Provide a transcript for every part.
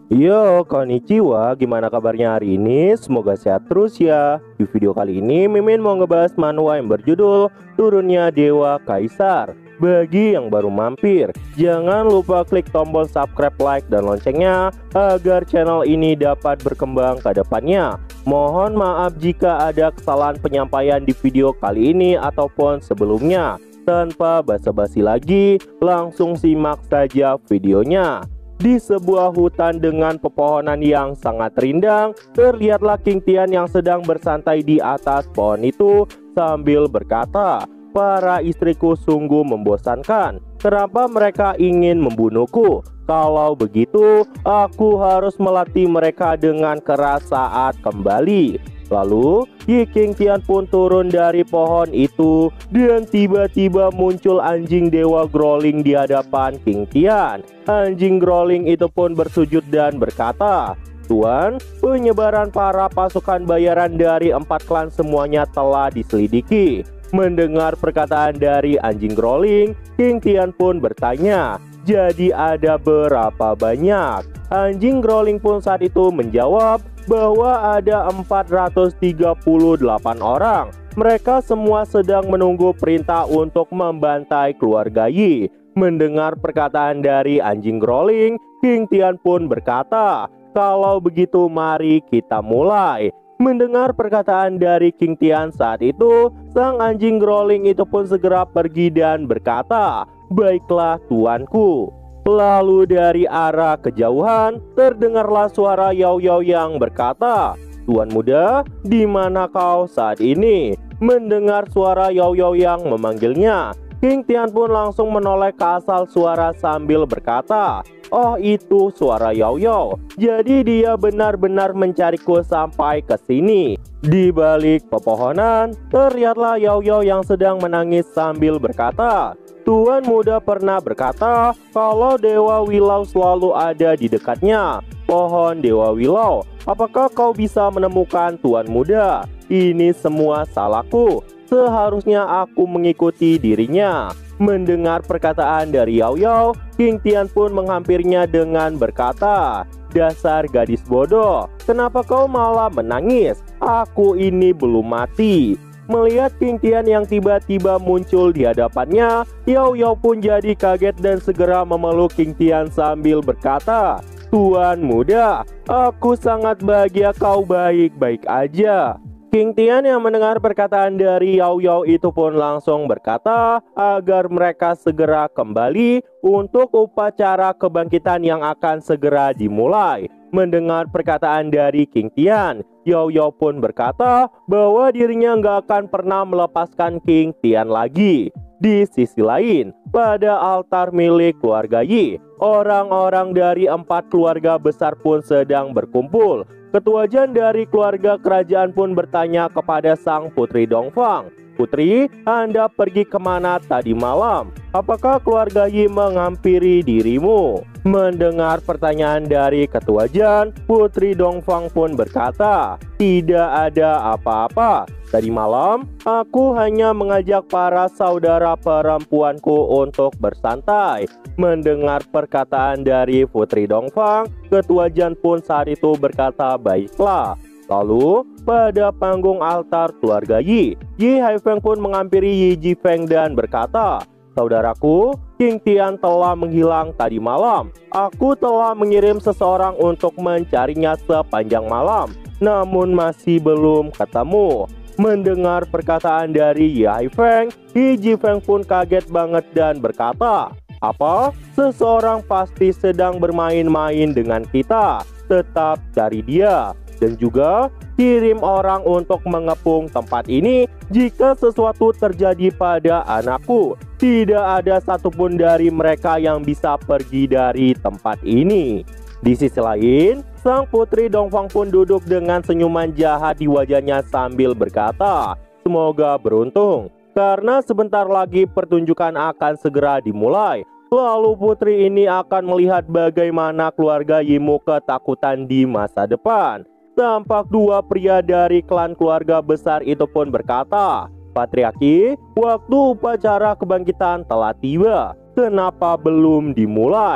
Yo, konnichiwa, gimana kabarnya hari ini? Semoga sehat terus ya. Di video kali ini, Mimin mau ngebahas manhwa yang berjudul Turunnya Dewa Kaisar. Bagi yang baru mampir, jangan lupa klik tombol subscribe, like, dan loncengnya agar channel ini dapat berkembang ke depannya. Mohon maaf jika ada kesalahan penyampaian di video kali ini ataupun sebelumnya. Tanpa basa-basi lagi, langsung simak saja videonya. Di sebuah hutan dengan pepohonan yang sangat rindang, terlihatlah King Tian yang sedang bersantai di atas pohon itu sambil berkata, "Para istriku sungguh membosankan. Kenapa mereka ingin membunuhku? Kalau begitu, aku harus melatih mereka dengan keras saat kembali." Lalu, King Tian pun turun dari pohon itu dan tiba-tiba muncul anjing dewa Growling di hadapan King Tian. Anjing Growling itu pun bersujud dan berkata, "Tuan, penyebaran para pasukan bayaran dari 4 klan semuanya telah diselidiki." Mendengar perkataan dari anjing Growling, King Tian pun bertanya, "Jadi ada berapa banyak?" Anjing Growling pun saat itu menjawab bahwa ada 438 orang. Mereka semua sedang menunggu perintah untuk membantai keluarga Yi. Mendengar perkataan dari anjing Growling, King Tian pun berkata, "Kalau begitu mari kita mulai." Mendengar perkataan dari King Tian saat itu, sang anjing Growling itu pun segera pergi dan berkata, "Baiklah tuanku." Lalu dari arah kejauhan terdengarlah suara Yao Yao yang berkata, "Tuan muda, di mana kau saat ini?" Mendengar suara Yao Yao yang memanggilnya, King Tian pun langsung menoleh ke asal suara sambil berkata, "Oh, itu suara Yao Yao. Jadi dia benar-benar mencariku sampai ke sini." Di balik pepohonan terlihatlah Yao Yao yang sedang menangis sambil berkata, "Tuan muda pernah berkata kalau Dewa Willow selalu ada di dekatnya. Pohon Dewa Willow, apakah kau bisa menemukan Tuan muda? Ini semua salahku. Seharusnya aku mengikuti dirinya." Mendengar perkataan dari Yao Yao, King Tian pun menghampirinya dengan berkata, "Dasar gadis bodoh, kenapa kau malah menangis? Aku ini belum mati." Melihat King Tian yang tiba-tiba muncul di hadapannya, Yao Yao pun jadi kaget dan segera memeluk King Tian sambil berkata, "Tuan muda, aku sangat bahagia kau baik-baik aja." King Tian yang mendengar perkataan dari Yao Yao itu pun langsung berkata agar mereka segera kembali untuk upacara kebangkitan yang akan segera dimulai. Mendengar perkataan dari King Tian, Yao Yao pun berkata bahwa dirinya nggak akan pernah melepaskan King Tian lagi. Di sisi lain, pada altar milik keluarga Yi, orang-orang dari 4 keluarga besar pun sedang berkumpul. Ketua Jan dari keluarga kerajaan pun bertanya kepada sang putri Dongfang, "Putri, Anda pergi kemana tadi malam? Apakah keluarga Yi menghampiri dirimu?" Mendengar pertanyaan dari Ketua Jan, Putri Dongfang pun berkata, "Tidak ada apa-apa. Tadi malam, aku hanya mengajak para saudara perempuanku untuk bersantai." Mendengar perkataan dari Putri Dongfang, Ketua Jan pun saat itu berkata, "Baiklah." Lalu, pada panggung altar keluarga Yi, Yi Haifeng pun menghampiri Yi Jifeng dan berkata, "Saudaraku, King Tian telah menghilang tadi malam. Aku telah mengirim seseorang untuk mencarinya sepanjang malam, namun masih belum ketemu." Mendengar perkataan dari Yi Haifeng, Yi Jifeng pun kaget banget dan berkata, "Apa? Seseorang pasti sedang bermain-main dengan kita. Tetap cari dia. Dan juga kirim orang untuk mengepung tempat ini jika sesuatu terjadi pada anakku. Tidak ada satupun dari mereka yang bisa pergi dari tempat ini." Di sisi lain, sang putri Dongfang pun duduk dengan senyuman jahat di wajahnya sambil berkata, "Semoga beruntung, karena sebentar lagi pertunjukan akan segera dimulai. Lalu putri ini akan melihat bagaimana keluarga Yimu ketakutan di masa depan." Tampak 2 pria dari klan keluarga besar itu pun berkata, "Patriarki, waktu upacara kebangkitan telah tiba. Kenapa belum dimulai?"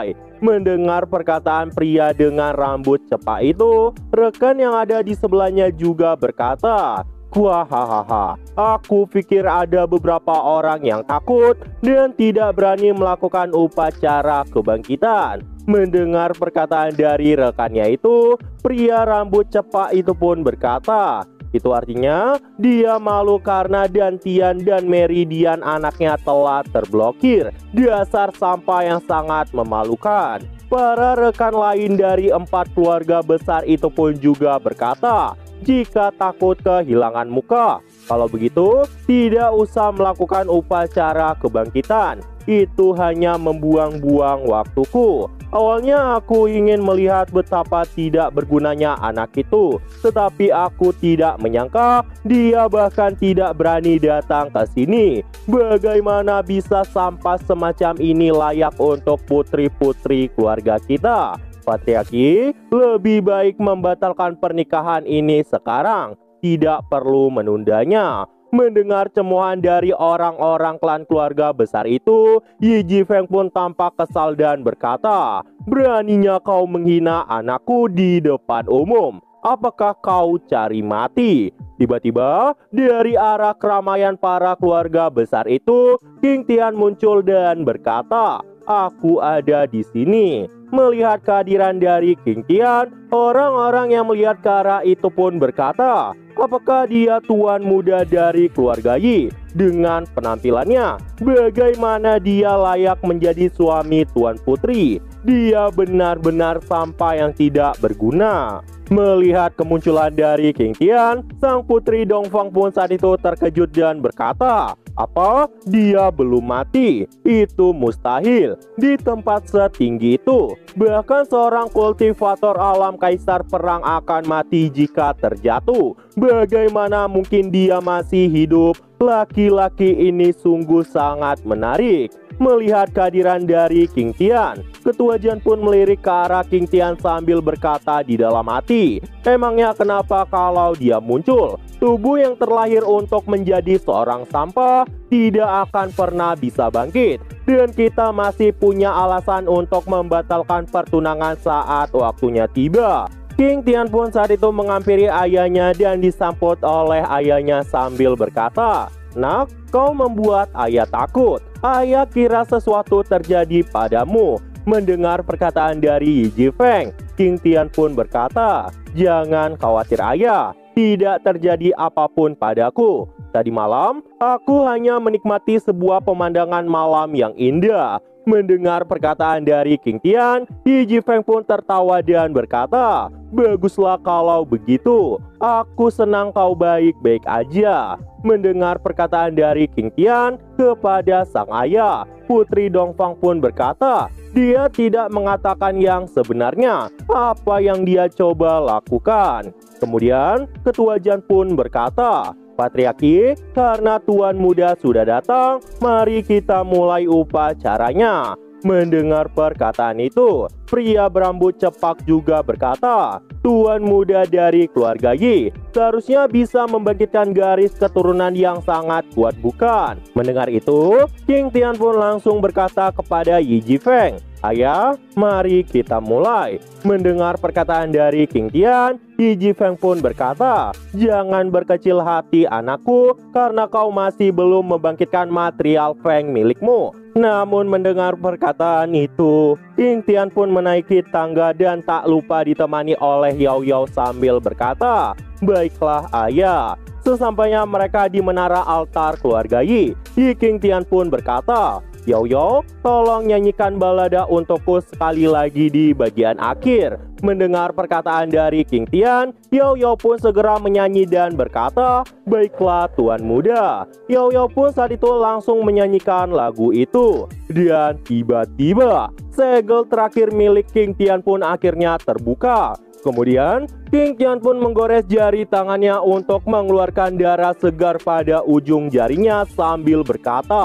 Mendengar perkataan pria dengan rambut cepak itu, rekan yang ada di sebelahnya juga berkata, "Wahahaha, aku pikir ada beberapa orang yang takut dan tidak berani melakukan upacara kebangkitan." Mendengar perkataan dari rekannya itu, pria rambut cepak itu pun berkata, "Itu artinya dia malu karena Dantian dan Meridian anaknya telah terblokir. Dasar sampah yang sangat memalukan." Para rekan lain dari 4 keluarga besar itu pun juga berkata, "Jika takut kehilangan muka, kalau begitu tidak usah melakukan upacara kebangkitan. Itu hanya membuang-buang waktuku. Awalnya aku ingin melihat betapa tidak bergunanya anak itu, tetapi aku tidak menyangka dia bahkan tidak berani datang ke sini. Bagaimana bisa sampah semacam ini layak untuk putri-putri keluarga kita? Patriarki, lebih baik membatalkan pernikahan ini sekarang. Tidak perlu menundanya." Mendengar cemoohan dari orang-orang klan keluarga besar itu, Yi Jifeng pun tampak kesal dan berkata, "Beraninya kau menghina anakku di depan umum. Apakah kau cari mati?" Tiba-tiba dari arah keramaian para keluarga besar itu, King Tian muncul dan berkata, "Aku ada di sini." Melihat kehadiran dari King Tian, orang-orang yang melihat ke arah itu pun berkata, "Apakah dia tuan muda dari keluarga Yi? Dengan penampilannya, bagaimana dia layak menjadi suami tuan putri? Dia benar-benar sampah yang tidak berguna." Melihat kemunculan dari King Tian, sang putri Dongfang pun saat itu terkejut dan berkata, "Apa? Dia belum mati? Itu mustahil. Di tempat setinggi itu, bahkan seorang kultivator alam kaisar perang akan mati jika terjatuh. Bagaimana mungkin dia masih hidup? Laki-laki ini sungguh sangat menarik." Melihat kehadiran dari King Tian, Ketua Jian pun melirik ke arah King Tian sambil berkata di dalam hati, "Emangnya kenapa kalau dia muncul? Tubuh yang terlahir untuk menjadi seorang sampah tidak akan pernah bisa bangkit. Dan kita masih punya alasan untuk membatalkan pertunangan saat waktunya tiba." King Tian pun saat itu menghampiri ayahnya dan disambut oleh ayahnya sambil berkata, "Nak, kau membuat ayah takut. Ayah kira sesuatu terjadi padamu." Mendengar perkataan dari Yi Jifeng, King Tian pun berkata, "Jangan khawatir ayah, tidak terjadi apapun padaku. Tadi malam, aku hanya menikmati sebuah pemandangan malam yang indah." Mendengar perkataan dari King Tian, Yi Jifeng pun tertawa dan berkata, "Baguslah kalau begitu. Aku senang kau baik-baik aja." Mendengar perkataan dari King Tian kepada sang ayah, Putri Dongfang pun berkata, dia tidak mengatakan yang sebenarnya apa yang dia coba lakukan. Kemudian Ketua Jian pun berkata, "Patriarki, karena tuan muda sudah datang, mari kita mulai upacaranya." Mendengar perkataan itu, pria berambut cepak juga berkata, "Tuan muda dari keluarga Yi seharusnya bisa membangkitkan garis keturunan yang sangat kuat, bukan?" Mendengar itu, King Tian pun langsung berkata kepada Yi Jifeng, "Ayah, mari kita mulai." Mendengar perkataan dari King Tian, Yi Jifeng pun berkata, "Jangan berkecil hati anakku, karena kau masih belum membangkitkan material Feng milikmu." Namun mendengar perkataan itu, King Tian pun menaiki tangga dan tak lupa ditemani oleh Yao Yao sambil berkata, "Baiklah ayah." Sesampainya mereka di menara altar keluarga Yi, King Tian pun berkata, "Yao Yao, tolong nyanyikan balada untukku sekali lagi di bagian akhir." Mendengar perkataan dari King Tian, Yao Yao pun segera menyanyi dan berkata, "Baiklah tuan muda." Yao Yao pun saat itu langsung menyanyikan lagu itu. Dan tiba-tiba segel terakhir milik King Tian pun akhirnya terbuka. Kemudian King Tian pun menggores jari tangannya untuk mengeluarkan darah segar pada ujung jarinya sambil berkata,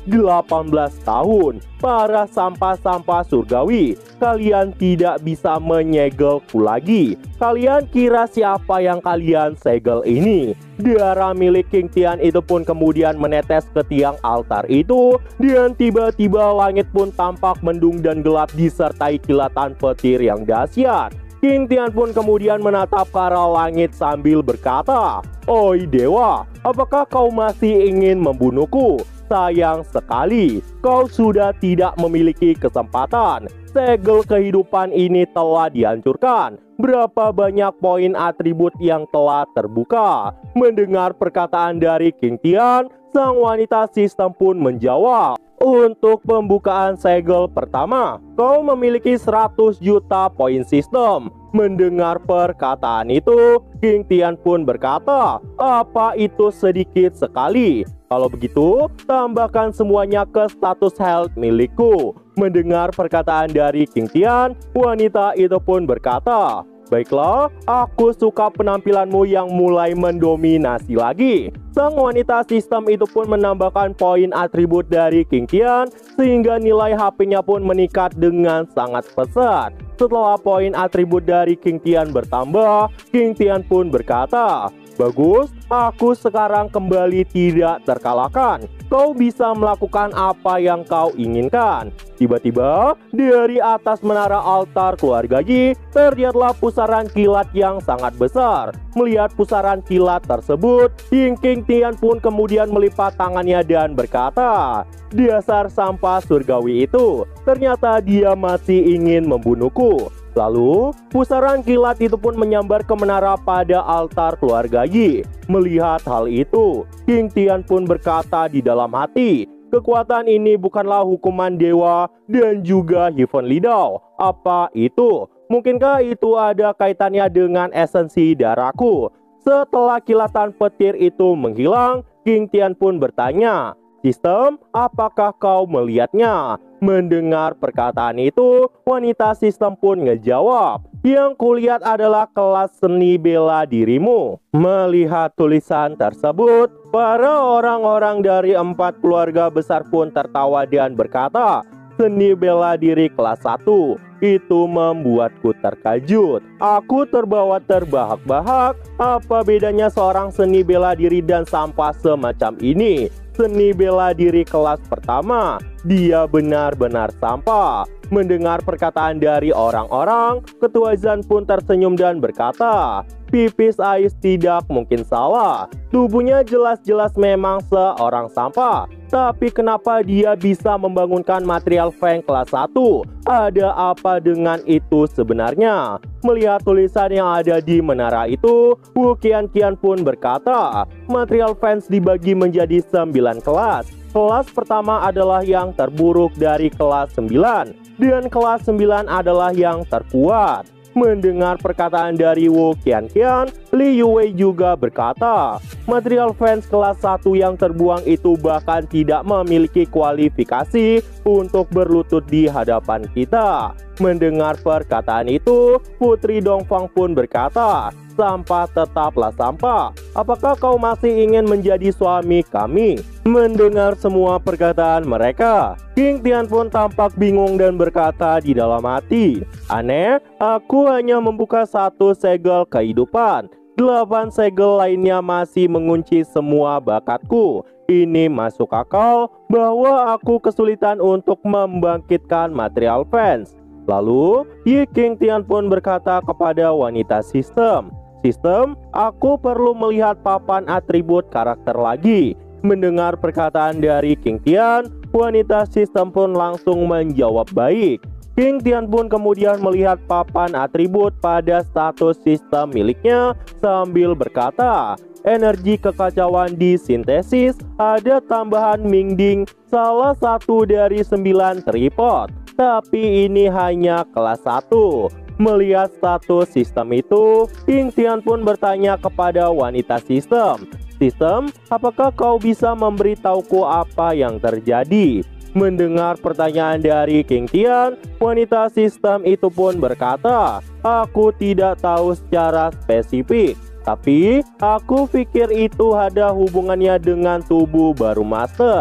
18 tahun. Para sampah-sampah surgawi, kalian tidak bisa menyegelku lagi. Kalian kira siapa yang kalian segel ini? Darah milik King Tian itu pun kemudian menetes ke tiang altar itu, dan tiba-tiba langit pun tampak mendung dan gelap disertai kilatan petir yang dahsyat. King Tian pun kemudian menatap ke arah langit sambil berkata, "Oi dewa, apakah kau masih ingin membunuhku? Sayang sekali, kau sudah tidak memiliki kesempatan. Segel kehidupan ini telah dihancurkan. Berapa banyak poin atribut yang telah terbuka?" Mendengar perkataan dari King Tian, sang wanita sistem pun menjawab, "Untuk pembukaan segel pertama, kau memiliki 100 juta poin sistem." Mendengar perkataan itu, King Tian pun berkata, "Apa itu sedikit sekali? Kalau begitu, tambahkan semuanya ke status health milikku." Mendengar perkataan dari King Tian, wanita itu pun berkata, "Baiklah, aku suka penampilanmu yang mulai mendominasi lagi." Sang wanita sistem itu pun menambahkan poin atribut dari King Tian, sehingga nilai HP-nya pun meningkat dengan sangat pesat. Setelah poin atribut dari King Tian bertambah, King Tian pun berkata, "Bagus, aku sekarang kembali tidak terkalahkan. Kau bisa melakukan apa yang kau inginkan." Tiba-tiba, dari atas menara altar keluarga Yi, terlihatlah pusaran kilat yang sangat besar. Melihat pusaran kilat tersebut, King Tian pun kemudian melipat tangannya dan berkata, "Dasar sampah surgawi itu, ternyata dia masih ingin membunuhku." Lalu, pusaran kilat itu pun menyambar ke menara pada altar keluarga Yi. Melihat hal itu, King Tian pun berkata di dalam hati, "Kekuatan ini bukanlah hukuman dewa dan juga Heavenly Dao. Apa itu? Mungkinkah itu ada kaitannya dengan esensi darahku?" Setelah kilatan petir itu menghilang, King Tian pun bertanya, "Sistem, apakah kau melihatnya?" Mendengar perkataan itu, wanita sistem pun ngejawab, "Yang kulihat adalah kelas seni bela dirimu." Melihat tulisan tersebut, para orang-orang dari 4 keluarga besar pun tertawa dan berkata, "Seni bela diri kelas 1, itu membuatku terkejut. Aku terbawa terbahak-bahak. Apa bedanya seorang seni bela diri dan sampah semacam ini? Seni bela diri kelas pertama, dia benar-benar sampah." Mendengar perkataan dari orang-orang, Ketua Zan pun tersenyum dan berkata, "Pipis Ais tidak mungkin salah. Tubuhnya jelas-jelas memang seorang sampah. Tapi kenapa dia bisa membangunkan material Feng kelas 1? Ada apa dengan itu sebenarnya?" Melihat tulisan yang ada di menara itu, Wu Qianqian pun berkata, "Material Feng dibagi menjadi 9 kelas. Kelas pertama adalah yang terburuk dari kelas 9, dan kelas 9 adalah yang terkuat." Mendengar perkataan dari Wu Qianqian, Li Yuwei juga berkata, "Material fans kelas 1 yang terbuang itu bahkan tidak memiliki kualifikasi untuk berlutut di hadapan kita." Mendengar perkataan itu, Putri Dongfang pun berkata, "Sampah tetaplah sampah. Apakah kau masih ingin menjadi suami kami?" Mendengar semua perkataan mereka, King Tian pun tampak bingung dan berkata di dalam hati, "Aneh, aku hanya membuka 1 segel kehidupan. 8 segel lainnya masih mengunci semua bakatku. Ini masuk akal bahwa aku kesulitan untuk membangkitkan material fans." Lalu, Yi King Tian pun berkata kepada wanita sistem, "Sistem, aku perlu melihat papan atribut karakter lagi." Mendengar perkataan dari King Tian, wanita sistem pun langsung menjawab baik. King Tian pun kemudian melihat papan atribut pada status sistem miliknya sambil berkata, "Energi kekacauan disintesis, ada tambahan Mingding, salah satu dari 9 tripod. Tapi ini hanya kelas 1. Melihat status sistem itu, King Tian pun bertanya kepada wanita sistem, "Sistem, apakah kau bisa memberitahuku apa yang terjadi?" Mendengar pertanyaan dari King Tian, wanita sistem itu pun berkata, "Aku tidak tahu secara spesifik, tapi aku pikir itu ada hubungannya dengan tubuh baru Master."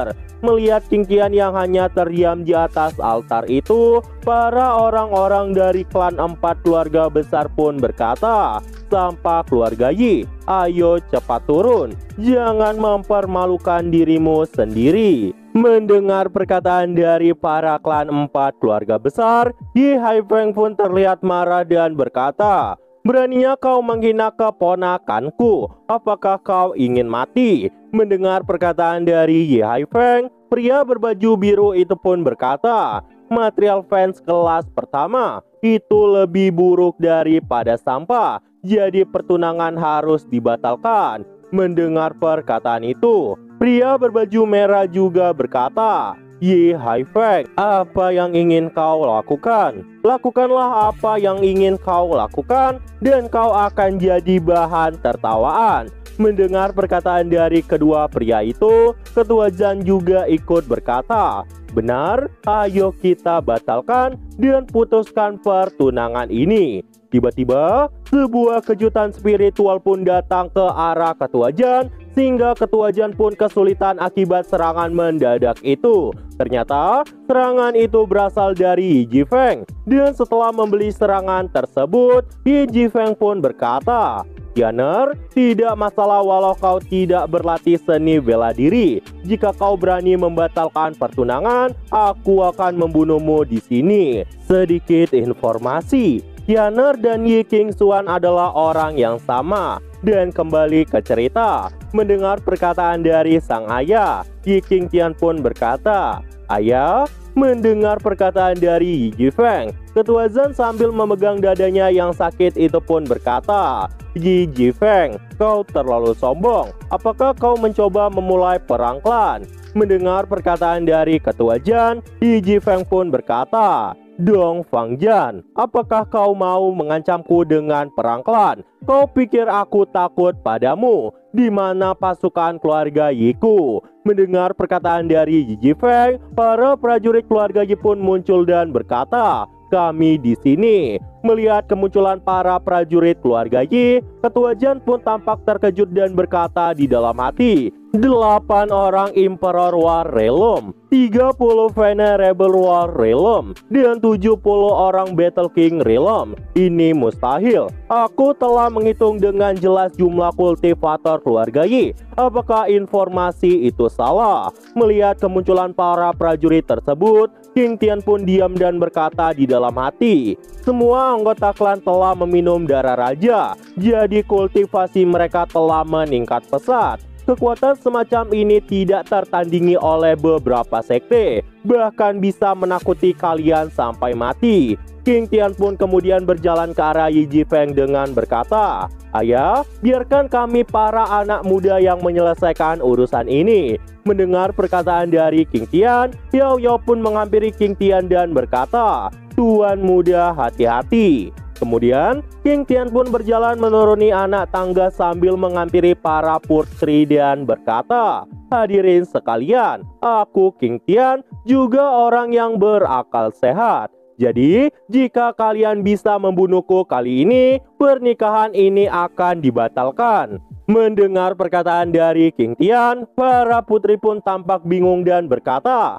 Melihat King Tian yang hanya terdiam di atas altar itu, para orang-orang dari klan 4 keluarga besar pun berkata, "Sampah keluarga Yi, ayo cepat turun, jangan mempermalukan dirimu sendiri." Mendengar perkataan dari para klan 4 keluarga besar, Yi Haifeng pun terlihat marah dan berkata, "Beraninya kau menghina keponakanku? Apakah kau ingin mati?" Mendengar perkataan dari Yi Haifeng, pria berbaju biru itu pun berkata, "Material fans kelas pertama itu lebih buruk daripada sampah, jadi pertunangan harus dibatalkan." Mendengar perkataan itu, pria berbaju merah juga berkata, "Yi Haifeng, apa yang ingin kau lakukan? Lakukanlah apa yang ingin kau lakukan, dan kau akan jadi bahan tertawaan." Mendengar perkataan dari kedua pria itu, Ketua Zhan juga ikut berkata, "Benar, ayo kita batalkan dan putuskan pertunangan ini." Tiba-tiba, sebuah kejutan spiritual pun datang ke arah Ketua Zhan, sehingga Ketua Zhan pun kesulitan akibat serangan mendadak itu. Ternyata serangan itu berasal dari Yi Jifeng, dan setelah membeli serangan tersebut, Yi Jifeng pun berkata, "Tianer, tidak masalah walau kau tidak berlatih seni bela diri. Jika kau berani membatalkan pertunangan, aku akan membunuhmu di sini." Sedikit informasi, Tianer dan Yi Qingshuan adalah orang yang sama. Dan kembali ke cerita, mendengar perkataan dari sang ayah, Yi Qingtian pun berkata, "Ayah." Mendengar perkataan dari Yi Jifeng, Ketua Zhan sambil memegang dadanya yang sakit itu pun berkata, "Yi Jifeng, kau terlalu sombong. Apakah kau mencoba memulai perang klan?" Mendengar perkataan dari Ketua Zhan, Yi Jifeng pun berkata, "Dong Fang Zhan, apakah kau mau mengancamku dengan perang klan? Kau pikir aku takut padamu? Di mana pasukan keluarga Yiku?" Mendengar perkataan dari Yi Jifeng, para prajurit keluarga Yi pun muncul dan berkata, "Kami di sini." Melihat kemunculan para prajurit keluarga Yi, Ketua Zhan pun tampak terkejut dan berkata di dalam hati, 8 orang Emperor War Realm, 30 Venerable War Realm, dan 70 orang Battle King Realm. Ini mustahil. Aku telah menghitung dengan jelas jumlah kultivator keluarga Yi. Apakah informasi itu salah? Melihat kemunculan para prajurit tersebut, King Tian pun diam dan berkata di dalam hati, "Semua anggota klan telah meminum darah raja, jadi kultivasi mereka telah meningkat pesat. Kekuatan semacam ini tidak tertandingi oleh beberapa sekte, bahkan bisa menakuti kalian sampai mati." King Tian pun kemudian berjalan ke arah Yi Jifeng dengan berkata, "Ayah, biarkan kami para anak muda yang menyelesaikan urusan ini." Mendengar perkataan dari King Tian, Yao Yao pun menghampiri King Tian dan berkata, "Tuan muda, hati-hati." Kemudian King Tian pun berjalan menuruni anak tangga sambil menghampiri para putri dan berkata, "Hadirin sekalian, aku King Tian juga orang yang berakal sehat. Jadi jika kalian bisa membunuhku kali ini, pernikahan ini akan dibatalkan." Mendengar perkataan dari King Tian, para putri pun tampak bingung dan berkata,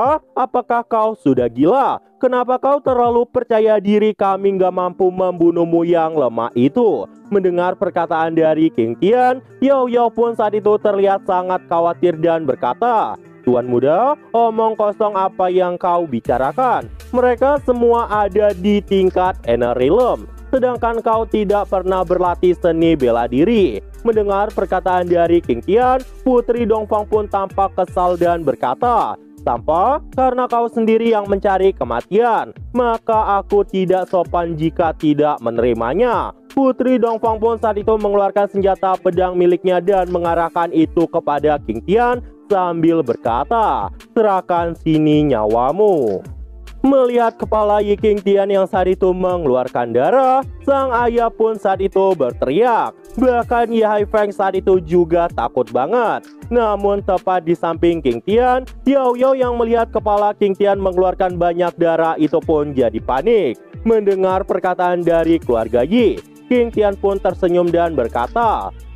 Apakah kau sudah gila? Kenapa kau terlalu percaya diri kami gak mampu membunuhmu yang lemah itu?" Mendengar perkataan dari King Tian, Yao Yao pun saat itu terlihat sangat khawatir dan berkata, "Tuan muda, omong kosong apa yang kau bicarakan? Mereka semua ada di tingkat Inner Realm, sedangkan kau tidak pernah berlatih seni bela diri." Mendengar perkataan dari King Tian, Putri Dongfang pun tampak kesal dan berkata, "Tanpa karena kau sendiri yang mencari kematian, maka aku tidak sopan jika tidak menerimanya." Putri Dongfang pun saat itu mengeluarkan senjata pedang miliknya dan mengarahkan itu kepada King Tian sambil berkata, "Serahkan sini nyawamu." Melihat kepala Yi King Tian yang saat itu mengeluarkan darah, sang ayah pun saat itu berteriak. Bahkan Yi Haifeng saat itu juga takut banget. Namun tepat di samping King Tian, Yao Yao yang melihat kepala King Tian mengeluarkan banyak darah itu pun jadi panik. Mendengar perkataan dari keluarga Yi, King Tian pun tersenyum dan berkata,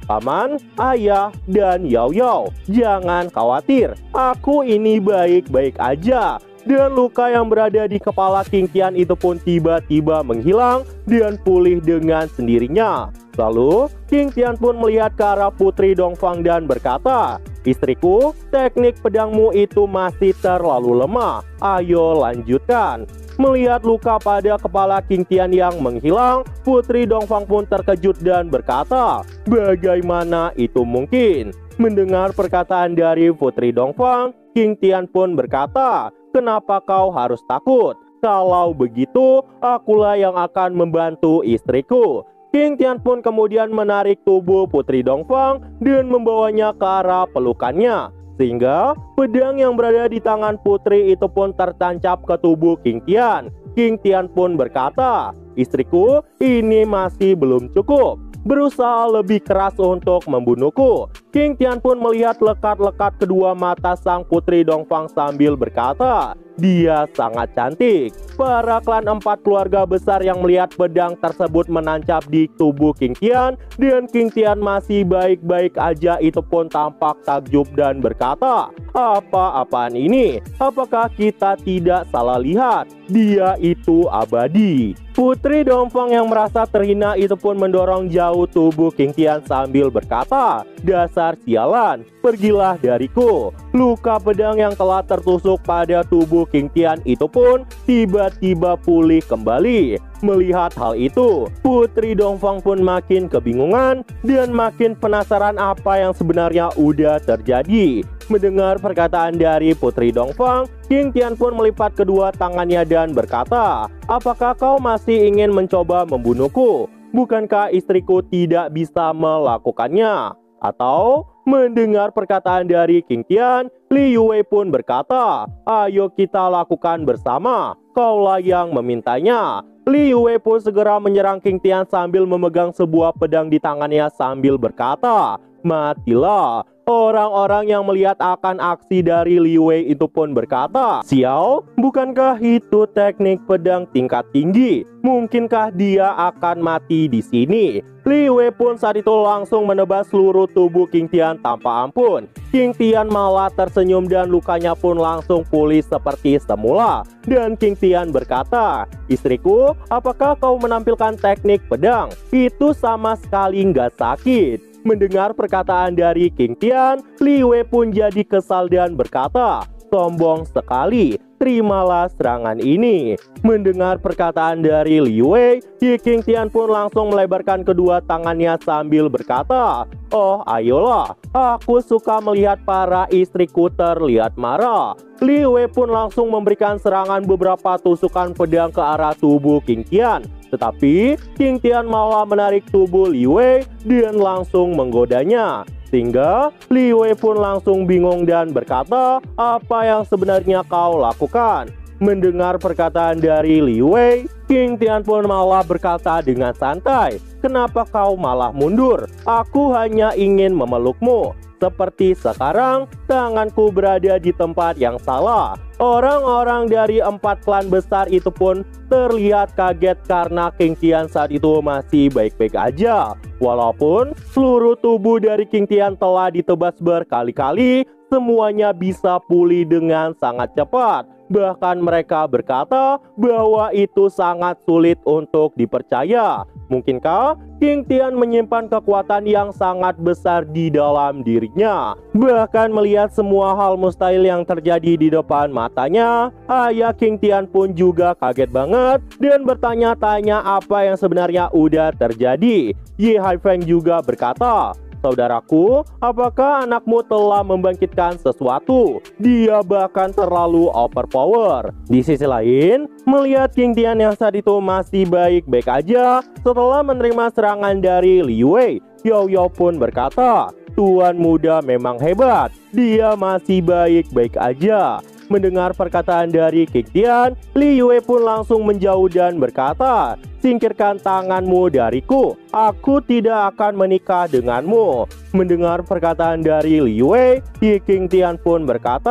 Paman, ayah, dan Yao Yao, jangan khawatir, aku ini baik-baik aja. Dan luka yang berada di kepala King Tian itu pun tiba-tiba menghilang dan pulih dengan sendirinya. Lalu, King Tian pun melihat ke arah Putri Dongfang dan berkata, "Istriku, teknik pedangmu itu masih terlalu lemah. Ayo lanjutkan." Melihat luka pada kepala King Tian yang menghilang, Putri Dongfang pun terkejut dan berkata, "Bagaimana itu mungkin?" Mendengar perkataan dari Putri Dongfang, King Tian pun berkata, "Kenapa kau harus takut? Kalau begitu, akulah yang akan membantu istriku." King Tian pun kemudian menarik tubuh Putri Dongfang dan membawanya ke arah pelukannya, sehingga pedang yang berada di tangan putri itu pun tertancap ke tubuh King Tian. King Tian pun berkata, "Istriku, ini masih belum cukup. Berusaha lebih keras untuk membunuhku." King Tian pun melihat lekat-lekat kedua mata sang Putri Dongfang sambil berkata, "Dia sangat cantik." Para klan 4 keluarga besar yang melihat pedang tersebut menancap di tubuh King Tian dan King Tian masih baik-baik aja itu pun tampak takjub dan berkata, "Apa-apaan ini? Apakah kita tidak salah lihat? Dia itu abadi." Putri Dongfang yang merasa terhina itu pun mendorong jauh tubuh King Tian sambil berkata, "Dasar sialan, pergilah dariku." Luka pedang yang telah tertusuk pada tubuh King Tian itu pun tiba-tiba pulih kembali. Melihat hal itu, Putri Dongfang pun makin kebingungan dan makin penasaran apa yang sebenarnya udah terjadi. Mendengar perkataan dari Putri Dongfang, King Tian pun melipat kedua tangannya dan berkata, "Apakah kau masih ingin mencoba membunuhku? Bukankah istriku tidak bisa melakukannya?" Atau mendengar perkataan dari King Tian, Li Yue pun berkata, "Ayo kita lakukan bersama, kaulah yang memintanya." Li Yue pun segera menyerang King Tian sambil memegang sebuah pedang di tangannya sambil berkata, "Matilah." Orang-orang yang melihat akan aksi dari Li Yue itu pun berkata, "Xiao, bukankah itu teknik pedang tingkat tinggi? Mungkinkah dia akan mati di sini?" Li Yue pun saat itu langsung menebas seluruh tubuh King Tian tanpa ampun. King Tian malah tersenyum dan lukanya pun langsung pulih seperti semula. Dan King Tian berkata, "Istriku, apakah kau menampilkan teknik pedang? Itu sama sekali nggak sakit." Mendengar perkataan dari King Tian, Li Yue pun jadi kesal dan berkata, "Sombong sekali, terimalah serangan ini." Mendengar perkataan dari Li Yue, King Tian pun langsung melebarkan kedua tangannya sambil berkata, "Oh, ayolah, aku suka melihat para istriku terlihat marah." Li Yue pun langsung memberikan serangan beberapa tusukan pedang ke arah tubuh King Tian. Tetapi King Tian malah menarik tubuh Li Yue dan langsung menggodanya. Sehingga Li Yue pun langsung bingung dan berkata, "Apa yang sebenarnya kau lakukan?" Mendengar perkataan dari Li Yue, King Tian pun malah berkata dengan santai, "Kenapa kau malah mundur? Aku hanya ingin memelukmu. Seperti sekarang, tanganku berada di tempat yang salah." Orang-orang dari 4 klan besar itu pun terlihat kaget karena King Tian saat itu masih baik-baik aja. Walaupun seluruh tubuh dari King Tian telah ditebas berkali-kali, semuanya bisa pulih dengan sangat cepat. Bahkan mereka berkata bahwa itu sangat sulit untuk dipercaya. Mungkinkah King Tian menyimpan kekuatan yang sangat besar di dalam dirinya? Bahkan melihat semua hal mustahil yang terjadi di depan matanya, ayah King Tian pun juga kaget banget dan bertanya-tanya apa yang sebenarnya udah terjadi. Ye Haifeng juga berkata, "Saudaraku, apakah anakmu telah membangkitkan sesuatu? Dia bahkan terlalu overpower." Di sisi lain, melihat King Tian yang saat itu masih baik-baik aja setelah menerima serangan dari Li Yue, Yao Yao pun berkata, "Tuan muda memang hebat, dia masih baik-baik aja." Mendengar perkataan dari King Tian, Li Yue pun langsung menjauh dan berkata, "Singkirkan tanganmu dariku, aku tidak akan menikah denganmu." Mendengar perkataan dari Li Yue, King Tian pun berkata,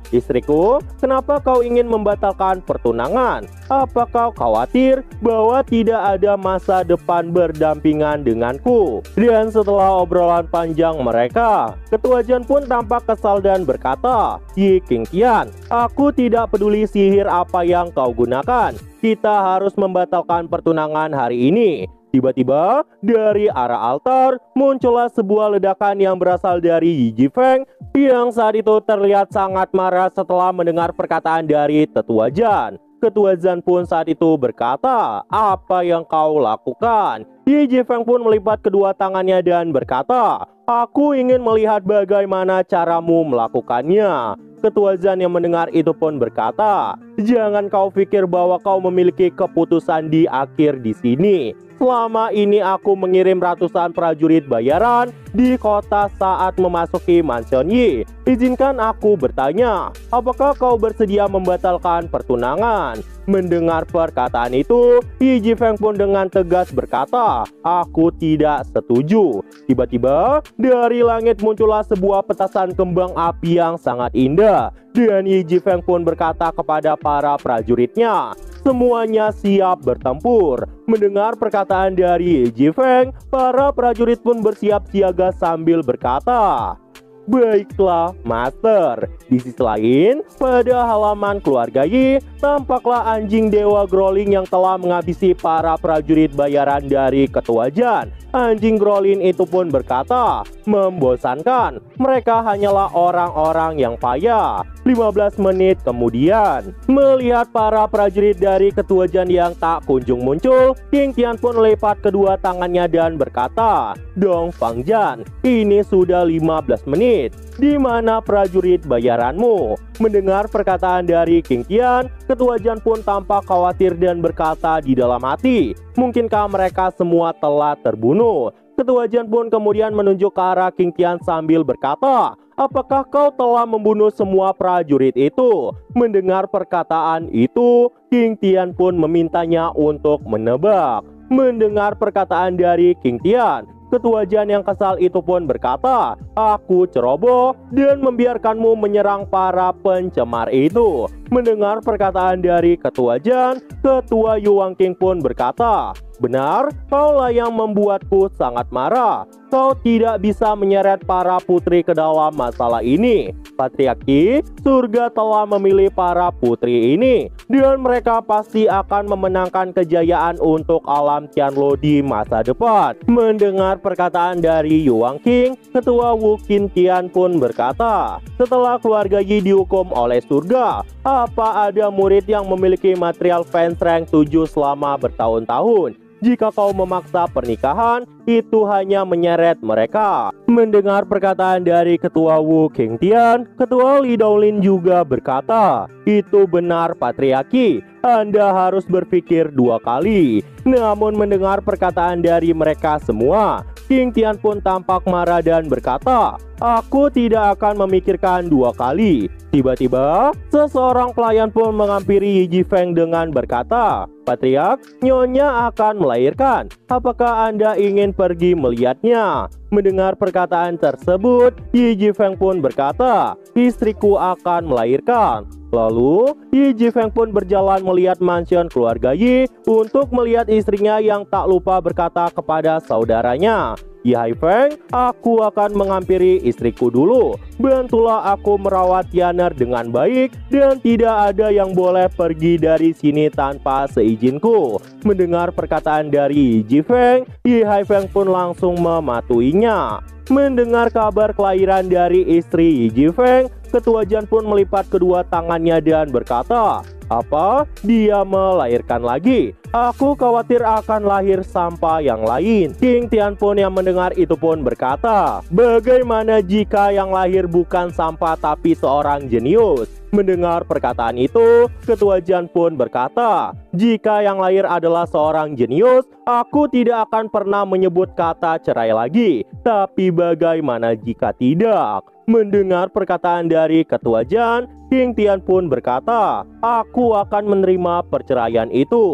"Istriku, kenapa kau ingin membatalkan pertunangan? Apa kau khawatir bahwa tidak ada masa depan berdampingan denganku?" Dan setelah obrolan panjang mereka, Ketua Jan pun tampak kesal dan berkata, "Yi Qingtian, aku tidak peduli sihir apa yang kau gunakan. Kita harus membatalkan pertunangan hari ini." Tiba-tiba, dari arah altar, muncullah sebuah ledakan yang berasal dari Yi Jifeng yang saat itu terlihat sangat marah setelah mendengar perkataan dari Tetua Jan. Ketua Jan pun saat itu berkata, "Apa yang kau lakukan?" Yi Jifeng pun melipat kedua tangannya dan berkata, "Aku ingin melihat bagaimana caramu melakukannya." Ketua Jan yang mendengar itu pun berkata, "Jangan kau pikir bahwa kau memiliki keputusan di akhir di sini. Selama ini aku mengirim ratusan prajurit bayaran di kota saat memasuki mansion Yi. Izinkan aku bertanya, apakah kau bersedia membatalkan pertunangan?" Mendengar perkataan itu, Yi Jifeng pun dengan tegas berkata, "Aku tidak setuju." Tiba-tiba, dari langit muncullah sebuah petasan kembang api yang sangat indah. Dan Yi Jifeng pun berkata kepada para prajuritnya, "Semuanya siap bertempur." Mendengar perkataan dari Yi Jifeng, para prajurit pun bersiap siaga sambil berkata, "Baiklah, Master." Di sisi lain, pada halaman keluarga Yi, tampaklah anjing Dewa Growling yang telah menghabisi para prajurit bayaran dari Ketua Jan. Anjing Growling itu pun berkata, "Membosankan, mereka hanyalah orang-orang yang payah." 15 menit kemudian, melihat para prajurit dari Ketua Jan yang tak kunjung muncul, Qingtian pun melipat kedua tangannya dan berkata, "Dong Fang Jan, ini sudah 15 menit. Di mana prajurit bayaranmu?" Mendengar perkataan dari Qingtian, Ketua Jan pun tampak khawatir dan berkata di dalam hati, "Mungkinkah mereka semua telah terbunuh?" Ketua Jan pun kemudian menunjuk ke arah Qingtian sambil berkata, "Apakah kau telah membunuh semua prajurit itu?" Mendengar perkataan itu, Qingtian pun memintanya untuk menebak. Mendengar perkataan dari Qingtian, Ketua Jan yang kesal itu pun berkata, "Aku ceroboh dan membiarkanmu menyerang para pencemar itu." Mendengar perkataan dari Ketua Jan, Ketua Yuang King pun berkata, "Benar, kaulah yang membuatku sangat marah. Kau tidak bisa menyeret para putri ke dalam masalah ini. Patriarki surga telah memilih para putri ini, dan mereka pasti akan memenangkan kejayaan untuk alam Tianluo di masa depan." Mendengar perkataan dari Yuang King, Ketua Wu Qintian pun berkata, "Setelah keluarga Yi dihukum oleh surga, apa ada murid yang memiliki material fans rank 7 selama bertahun-tahun? Jika kau memaksa pernikahan, itu hanya menyeret mereka." Mendengar perkataan dari Ketua Wu Qingtian, Ketua Li Donglin juga berkata, "Itu benar, Patriarki. Anda harus berpikir dua kali." Namun mendengar perkataan dari mereka semua, Qingtian pun tampak marah dan berkata, "Aku tidak akan memikirkan dua kali." Tiba-tiba, seseorang pelayan pun menghampiri Yi Jifeng dengan berkata, "Patriark, Nyonya akan melahirkan. Apakah Anda ingin pergi melihatnya?" Mendengar perkataan tersebut, Yi Jifeng pun berkata, "Istriku akan melahirkan." Lalu, Yi Jifeng pun berjalan melihat mansion keluarga Yi untuk melihat istrinya yang tak lupa berkata kepada saudaranya, "Yi Haifeng, aku akan menghampiri istriku dulu. Bantulah aku merawat Yaner dengan baik dan tidak ada yang boleh pergi dari sini tanpa seizinku." Mendengar perkataan dari Yi Jifeng, Yi Haifeng pun langsung mematuhinya. Mendengar kabar kelahiran dari istri Yi Jifeng, Ketua Jan pun melipat kedua tangannya dan berkata, "Apa? Dia melahirkan lagi? Aku khawatir akan lahir sampah yang lain." Qingtian pun yang mendengar itu pun berkata, "Bagaimana jika yang lahir bukan sampah tapi seorang jenius?" Mendengar perkataan itu, Ketua Jan pun berkata, "Jika yang lahir adalah seorang jenius, aku tidak akan pernah menyebut kata cerai lagi. Tapi bagaimana jika tidak?" Mendengar perkataan dari Ketua Jan, Qingtian pun berkata, "Aku akan menerima perceraian itu."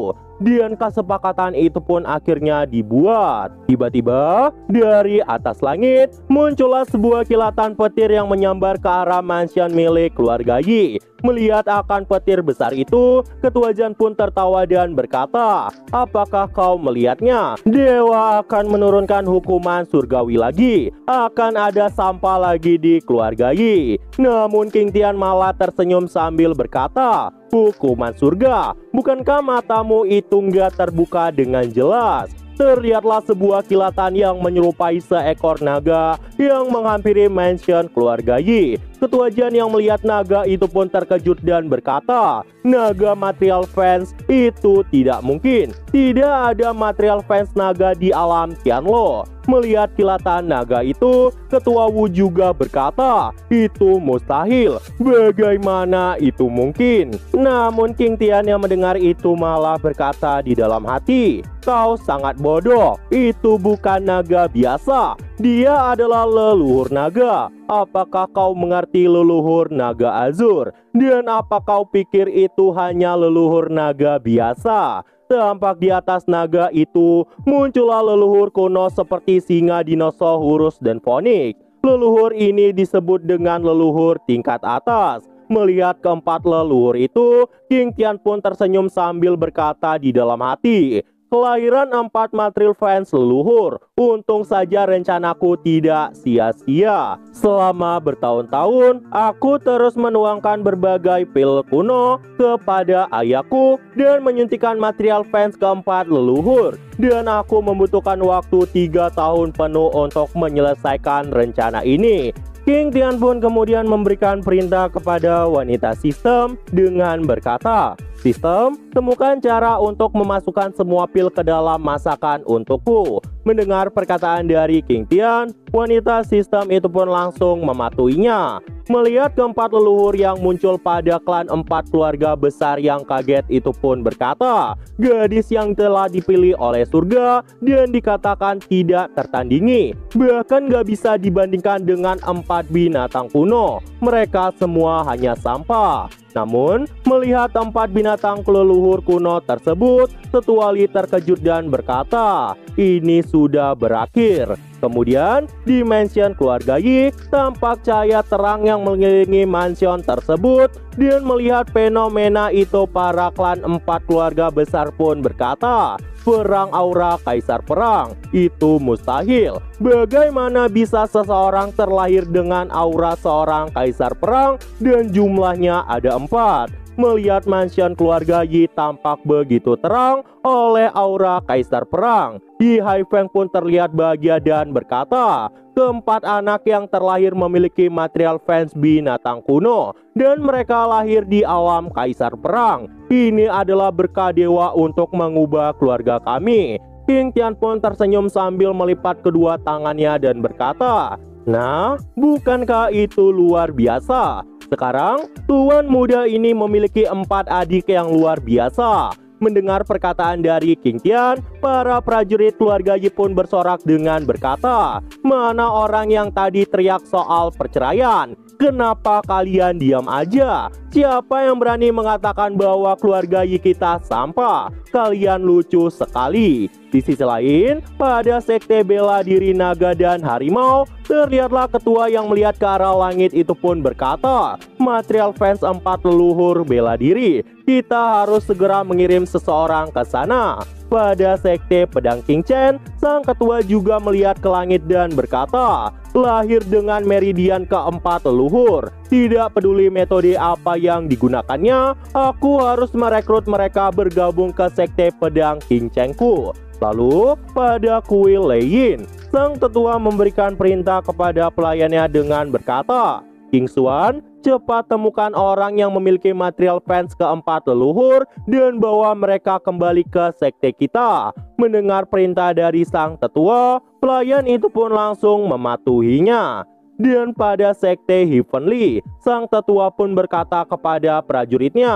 dan kesepakatan itu pun akhirnya dibuat. Tiba-tiba dari atas langit muncullah sebuah kilatan petir yang menyambar ke arah mansion milik keluarga Yi. Melihat akan petir besar itu, Ketua Jan pun tertawa dan berkata, "Apakah kau melihatnya? Dewa akan menurunkan hukuman surgawi lagi. Akan ada sampah lagi di keluarga Yi." Namun King Tian malah tersenyum sambil berkata, "Hukuman surga? Bukankah matamu itu nggak terbuka dengan jelas?" Terlihatlah sebuah kilatan yang menyerupai seekor naga yang menghampiri mansion keluarga Yi. Ketua Jan yang melihat naga itu pun terkejut dan berkata, "Naga material fans itu tidak mungkin. Tidak ada material fans naga di alam Tianluo." Melihat kilatan naga itu, Ketua Wu juga berkata, "Itu mustahil. Bagaimana itu mungkin?" Namun King Tian yang mendengar itu malah berkata di dalam hati, "Kau sangat bodoh. Itu bukan naga biasa. Dia adalah leluhur naga. Apakah kau mengerti leluhur naga Azur? Dan apa kau pikir itu hanya leluhur naga biasa?" Tampak di atas naga itu muncullah leluhur kuno seperti singa, dinosaurus, dan Phoenix. Leluhur ini disebut dengan leluhur tingkat atas. Melihat keempat leluhur itu, King Tian pun tersenyum sambil berkata di dalam hati, "Kelahiran 4 material fans leluhur. Untung saja rencanaku tidak sia-sia. Selama bertahun-tahun, aku terus menuangkan berbagai pil kuno kepada ayahku dan menyuntikkan material fans keempat leluhur. Dan aku membutuhkan waktu 3 tahun penuh untuk menyelesaikan rencana ini." King Tian pun kemudian memberikan perintah kepada wanita sistem dengan berkata, "Sistem, temukan cara untuk memasukkan semua pil ke dalam masakan untukku." Mendengar perkataan dari King Tian, wanita sistem itu pun langsung mematuhinya. Melihat keempat leluhur yang muncul pada klan 4 keluarga besar yang kaget itu pun berkata, "Gadis yang telah dipilih oleh surga dan dikatakan tidak tertandingi. Bahkan gak bisa dibandingkan dengan 4 binatang kuno. Mereka semua hanya sampah." Namun, melihat 4 binatang leluhur kuno tersebut, Tetua Li terkejut dan berkata, "Ini sudah berakhir." Kemudian, di mansion keluarga Yi, tampak cahaya terang yang mengelilingi mansion tersebut. Dan melihat fenomena itu, para klan 4 keluarga besar pun berkata, "Perang aura kaisar perang, itu mustahil. Bagaimana bisa seseorang terlahir dengan aura seorang kaisar perang dan jumlahnya ada 4? Melihat mansion keluarga Yi tampak begitu terang oleh aura kaisar perang, Yi Haifeng pun terlihat bahagia dan berkata, "Keempat anak yang terlahir memiliki material fans binatang kuno dan mereka lahir di alam kaisar perang. Ini adalah berkah dewa untuk mengubah keluarga kami." King Tian pun tersenyum sambil melipat kedua tangannya dan berkata, "Nah, bukankah itu luar biasa? Sekarang, tuan muda ini memiliki 4 adik yang luar biasa." Mendengar perkataan dari King Tian, para prajurit keluarga Yi pun bersorak dengan berkata, "Mana orang yang tadi teriak soal perceraian? Kenapa kalian diam aja? Siapa yang berani mengatakan bahwa keluarga Yi kita sampah? Kalian lucu sekali." Di sisi lain, pada sekte bela diri naga dan harimau, terlihatlah ketua yang melihat ke arah langit itu pun berkata, "Material fans 4 leluhur bela diri. Kita harus segera mengirim seseorang ke sana." Pada sekte pedang King Chen, sang ketua juga melihat ke langit dan berkata, "Lahir dengan meridian keempat leluhur. Tidak peduli metode apa yang digunakannya, aku harus merekrut mereka bergabung ke sekte pedang King Chengku." Lalu, pada kuil Leiyin, sang tetua memberikan perintah kepada pelayannya dengan berkata, "King Xuan, cepat temukan orang yang memiliki material fans keempat leluhur dan bawa mereka kembali ke sekte kita." Mendengar perintah dari sang tetua, pelayan itu pun langsung mematuhinya. Dan pada sekte Heavenly, sang tetua pun berkata kepada prajuritnya,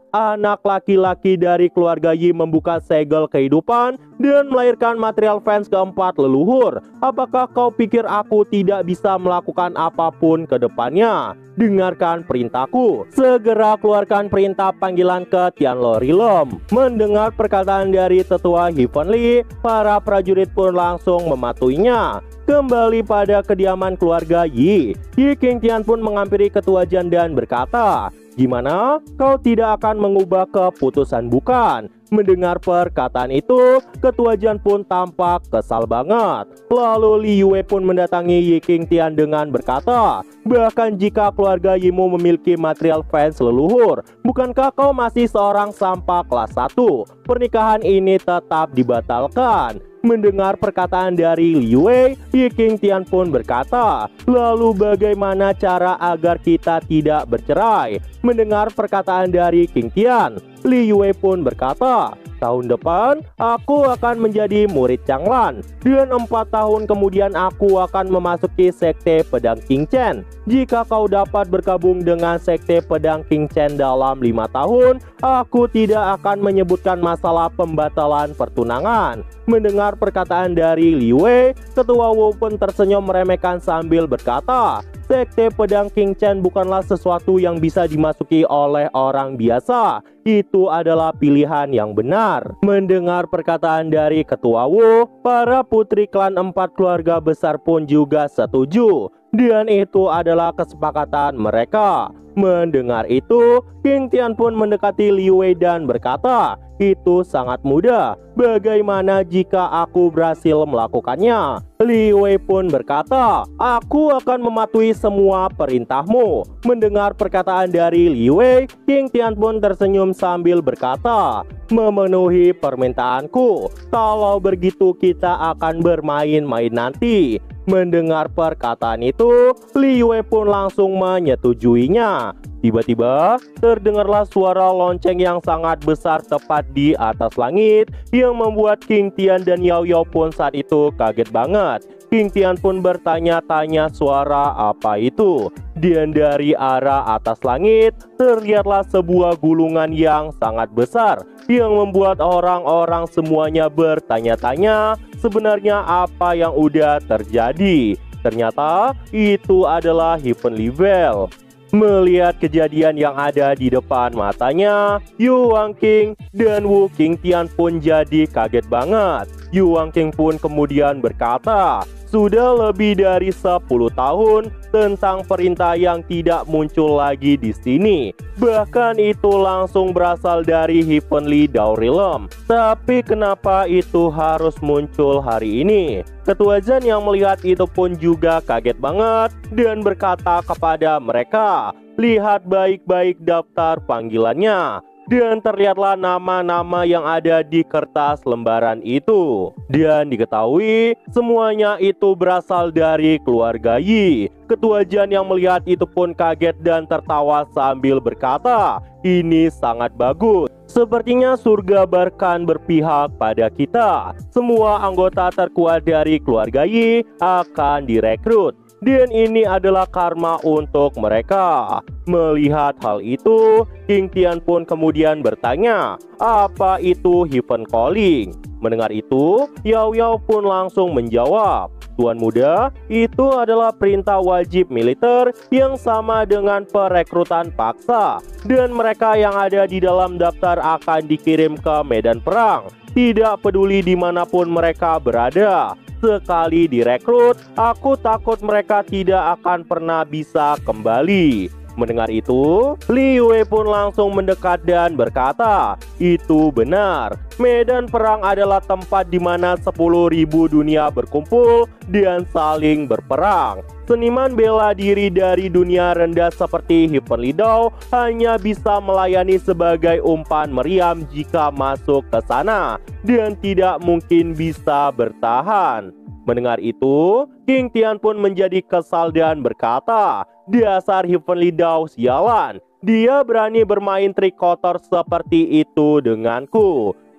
anak laki-laki dari keluarga Yi membuka segel kehidupan dan melahirkan material fans keempat leluhur. Apakah kau pikir aku tidak bisa melakukan apapun ke depannya? Dengarkan perintahku. Segera keluarkan perintah panggilan ke Tianlo-Rilem. Mendengar perkataan dari tetua Heavenly, para prajurit pun langsung mematuhinya. Kembali pada kediaman keluarga Yi, Yi Qingtian pun menghampiri ketua Jian dan berkata, "Gimana? Kau tidak akan mengubah keputusan bukan?" Mendengar perkataan itu, ketua Jian pun tampak kesal banget. Lalu Li Yue pun mendatangi Yi Qingtian dengan berkata, "Bahkan jika keluarga Yimu memiliki material fans leluhur, bukankah kau masih seorang sampah kelas 1? Pernikahan ini tetap dibatalkan." Mendengar perkataan dari Li Yue, Yi Qingtian pun berkata, "Lalu bagaimana cara agar kita tidak bercerai?" Mendengar perkataan dari Qingtian, Li Yue pun berkata, "Tahun depan aku akan menjadi murid Changlan, dan 4 tahun kemudian aku akan memasuki sekte pedang King Chen. Jika kau dapat bergabung dengan sekte pedang King Chen dalam 5 tahun, aku tidak akan menyebutkan masalah pembatalan pertunangan." Mendengar perkataan dari Li Yue, ketua Wu pun tersenyum meremehkan sambil berkata, "Sekte pedang King Chen bukanlah sesuatu yang bisa dimasuki oleh orang biasa. Itu adalah pilihan yang benar." Mendengar perkataan dari ketua Wu, para putri klan 4 keluarga besar pun juga setuju. Dan itu adalah kesepakatan mereka. Mendengar itu, Qingtian pun mendekati Li Yue dan berkata, "Itu sangat mudah. Bagaimana jika aku berhasil melakukannya?" Li Yue pun berkata, "Aku akan mematuhi semua perintahmu." Mendengar perkataan dari Li Yue, Qingtian pun tersenyum sambil berkata, "Memenuhi permintaanku. Kalau begitu kita akan bermain-main nanti." Mendengar perkataan itu, Li Yue pun langsung menyetujuinya. Tiba-tiba, terdengarlah suara lonceng yang sangat besar tepat di atas langit yang membuat Qingtian dan Yao Yao pun saat itu kaget banget. Qingtian pun bertanya-tanya suara apa itu. Dan dari arah atas langit, terlihatlah sebuah gulungan yang sangat besar yang membuat orang-orang semuanya bertanya-tanya sebenarnya apa yang udah terjadi. Ternyata itu adalah Heavenly Veil. Melihat kejadian yang ada di depan matanya, Yu Wangqing dan Wu Qingtian pun jadi kaget banget. Yu Wangqing pun kemudian berkata, "Sudah lebih dari 10 tahun tentang perintah yang tidak muncul lagi di sini. Bahkan itu langsung berasal dari Heavenly Daorilem. Tapi kenapa itu harus muncul hari ini?" Ketua Jian yang melihat itu pun juga kaget banget dan berkata kepada mereka, "Lihat baik-baik daftar panggilannya." Dan terlihatlah nama-nama yang ada di kertas lembaran itu. Dan diketahui semuanya itu berasal dari keluarga Yi. Ketua Jian yang melihat itu pun kaget dan tertawa sambil berkata, "Ini sangat bagus. Sepertinya surga bahkan berpihak pada kita. Semua anggota terkuat dari keluarga Yi akan direkrut. Dan ini adalah karma untuk mereka." Melihat hal itu, Qingtian pun kemudian bertanya, "Apa itu Heaven Calling?" Mendengar itu, Yao Yao pun langsung menjawab, "Tuan muda, itu adalah perintah wajib militer yang sama dengan perekrutan paksa. Dan mereka yang ada di dalam daftar akan dikirim ke medan perang. Tidak peduli dimanapun mereka berada. Sekali direkrut, aku takut mereka tidak akan pernah bisa kembali." Mendengar itu, Li Yue pun langsung mendekat dan berkata, "Itu benar. Medan perang adalah tempat di mana 10.000 dunia berkumpul dan saling berperang. Seniman bela diri dari dunia rendah seperti Heavenly Dao hanya bisa melayani sebagai umpan meriam jika masuk ke sana dan tidak mungkin bisa bertahan." Mendengar itu, Qingtian pun menjadi kesal dan berkata, "Dasar Heavenly Dao sialan. Dia berani bermain trik kotor seperti itu denganku."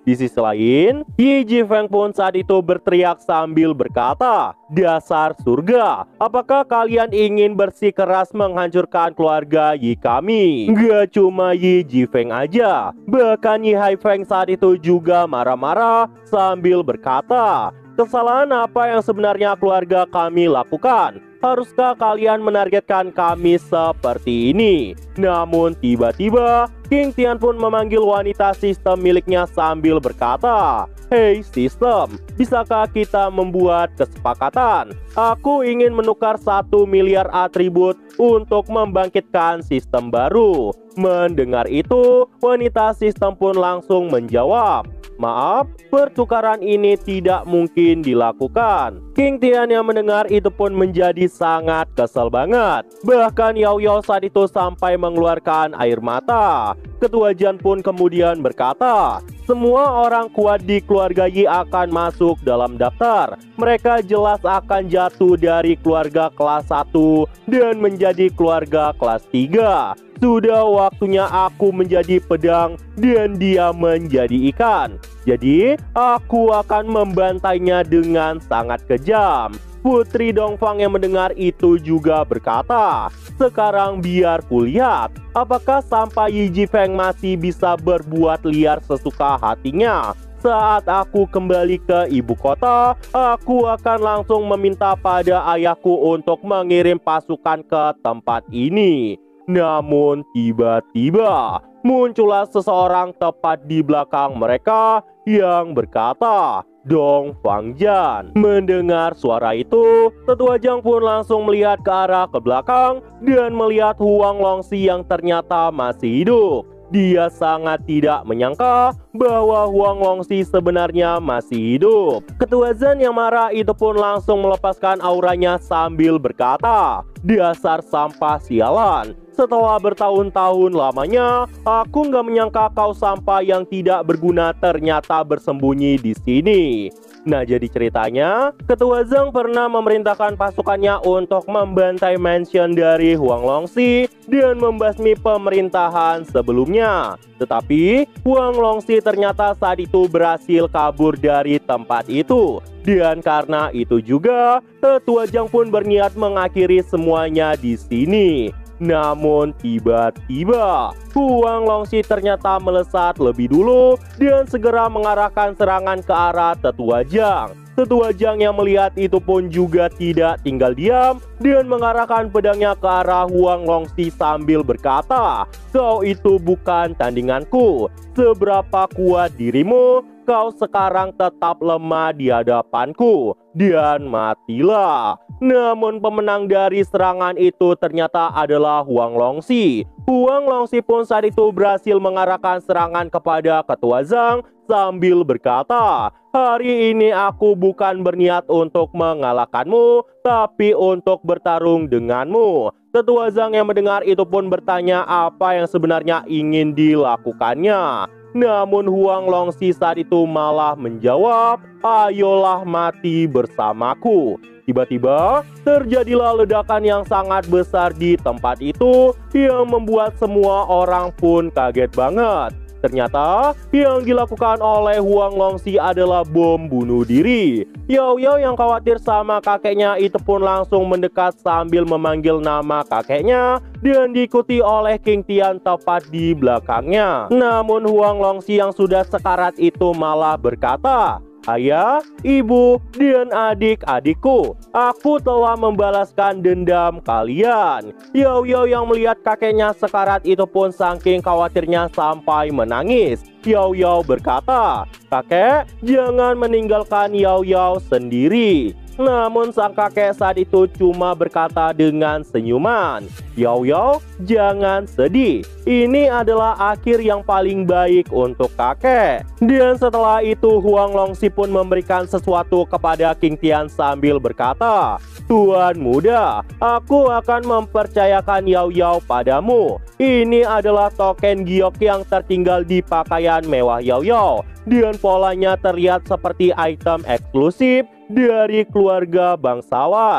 Di sisi lain, Yi Jifeng pun saat itu berteriak sambil berkata, "Dasar surga, apakah kalian ingin bersikeras menghancurkan keluarga Yi kami?" Gak cuma Yi Jifeng aja, bahkan Yi Haifeng saat itu juga marah-marah sambil berkata, "Kesalahan apa yang sebenarnya keluarga kami lakukan? Haruskah kalian menargetkan kami seperti ini?" Namun tiba-tiba King Tian pun memanggil wanita sistem miliknya sambil berkata, "Hei sistem, bisakah kita membuat kesepakatan? Aku ingin menukar 1 miliar atribut untuk membangkitkan sistem baru." Mendengar itu, wanita sistem pun langsung menjawab, "Maaf, pertukaran ini tidak mungkin dilakukan." King Tian yang mendengar itu pun menjadi sangat kesal banget. Bahkan Yao Yao saat itu sampai mengeluarkan air mata. Ketua Jian pun kemudian berkata, "Semua orang kuat di keluarga Yi akan masuk dalam daftar. Mereka jelas akan jatuh dari keluarga kelas 1 dan menjadi keluarga kelas 3. Sudah waktunya aku menjadi pedang dan dia menjadi ikan. Jadi aku akan membantainya dengan sangat kejam." Putri Dongfang yang mendengar itu juga berkata, "Sekarang biar kulihat apakah sampai Yi Jifeng masih bisa berbuat liar sesuka hatinya. Saat aku kembali ke ibu kota, aku akan langsung meminta pada ayahku untuk mengirim pasukan ke tempat ini." Namun tiba-tiba muncullah seseorang tepat di belakang mereka yang berkata, "Dongfang Jian." Mendengar suara itu, Tetua Jiang pun langsung melihat ke arah ke belakang dan melihat Huang Longxi yang ternyata masih hidup. Dia sangat tidak menyangka bahwa Huang Longxi sebenarnya masih hidup. Ketua Zhen yang marah itu pun langsung melepaskan auranya sambil berkata, "Dasar sampah sialan. Setelah bertahun-tahun lamanya, aku nggak menyangka kau sampah yang tidak berguna ternyata bersembunyi di sini." Nah, jadi ceritanya, Ketua Zheng pernah memerintahkan pasukannya untuk membantai mansion dari Huang Longxi dan membasmi pemerintahan sebelumnya. Tetapi, Huang Longxi ternyata saat itu berhasil kabur dari tempat itu. Dan karena itu juga, Ketua Zheng pun berniat mengakhiri semuanya di sini. Namun tiba-tiba Huang Longxi ternyata melesat lebih dulu dan segera mengarahkan serangan ke arah Tetua Jiang. Tetua Jiang yang melihat itu pun juga tidak tinggal diam dan mengarahkan pedangnya ke arah Huang Longxi sambil berkata, "Kau itu bukan tandinganku. Seberapa kuat dirimu, kau sekarang tetap lemah di hadapanku dan matilah." Namun pemenang dari serangan itu ternyata adalah Huang Longxi. Huang Longxi pun saat itu berhasil mengarahkan serangan kepada Ketua Zhang sambil berkata, "Hari ini aku bukan berniat untuk mengalahkanmu, tapi untuk bertarung denganmu." Ketua Zhang yang mendengar itu pun bertanya apa yang sebenarnya ingin dilakukannya. Namun Huang Longxi saat itu malah menjawab, "Ayolah mati bersamaku." Tiba-tiba terjadilah ledakan yang sangat besar di tempat itu yang membuat semua orang pun kaget banget. Ternyata yang dilakukan oleh Huang Longxi adalah bom bunuh diri. Yao Yao yang khawatir sama kakeknya itu pun langsung mendekat sambil memanggil nama kakeknya dan diikuti oleh King Tian tepat di belakangnya. Namun Huang Longxi yang sudah sekarat itu malah berkata, "Ayah, ibu, dan adik-adikku, aku telah membalaskan dendam kalian." Yao Yao yang melihat kakeknya sekarat itu pun saking khawatirnya sampai menangis. Yao Yao berkata, "Kakek, jangan meninggalkan Yao Yao sendiri." Namun sang kakek saat itu cuma berkata dengan senyuman, "Yao Yao, jangan sedih. Ini adalah akhir yang paling baik untuk kakek." Dan setelah itu Huang Longxi pun memberikan sesuatu kepada King Tian sambil berkata, "Tuan muda, aku akan mempercayakan Yao Yao padamu. Ini adalah token giok yang tertinggal di pakaian mewah Yao Yao. Dan polanya terlihat seperti item eksklusif dari keluarga bangsawan."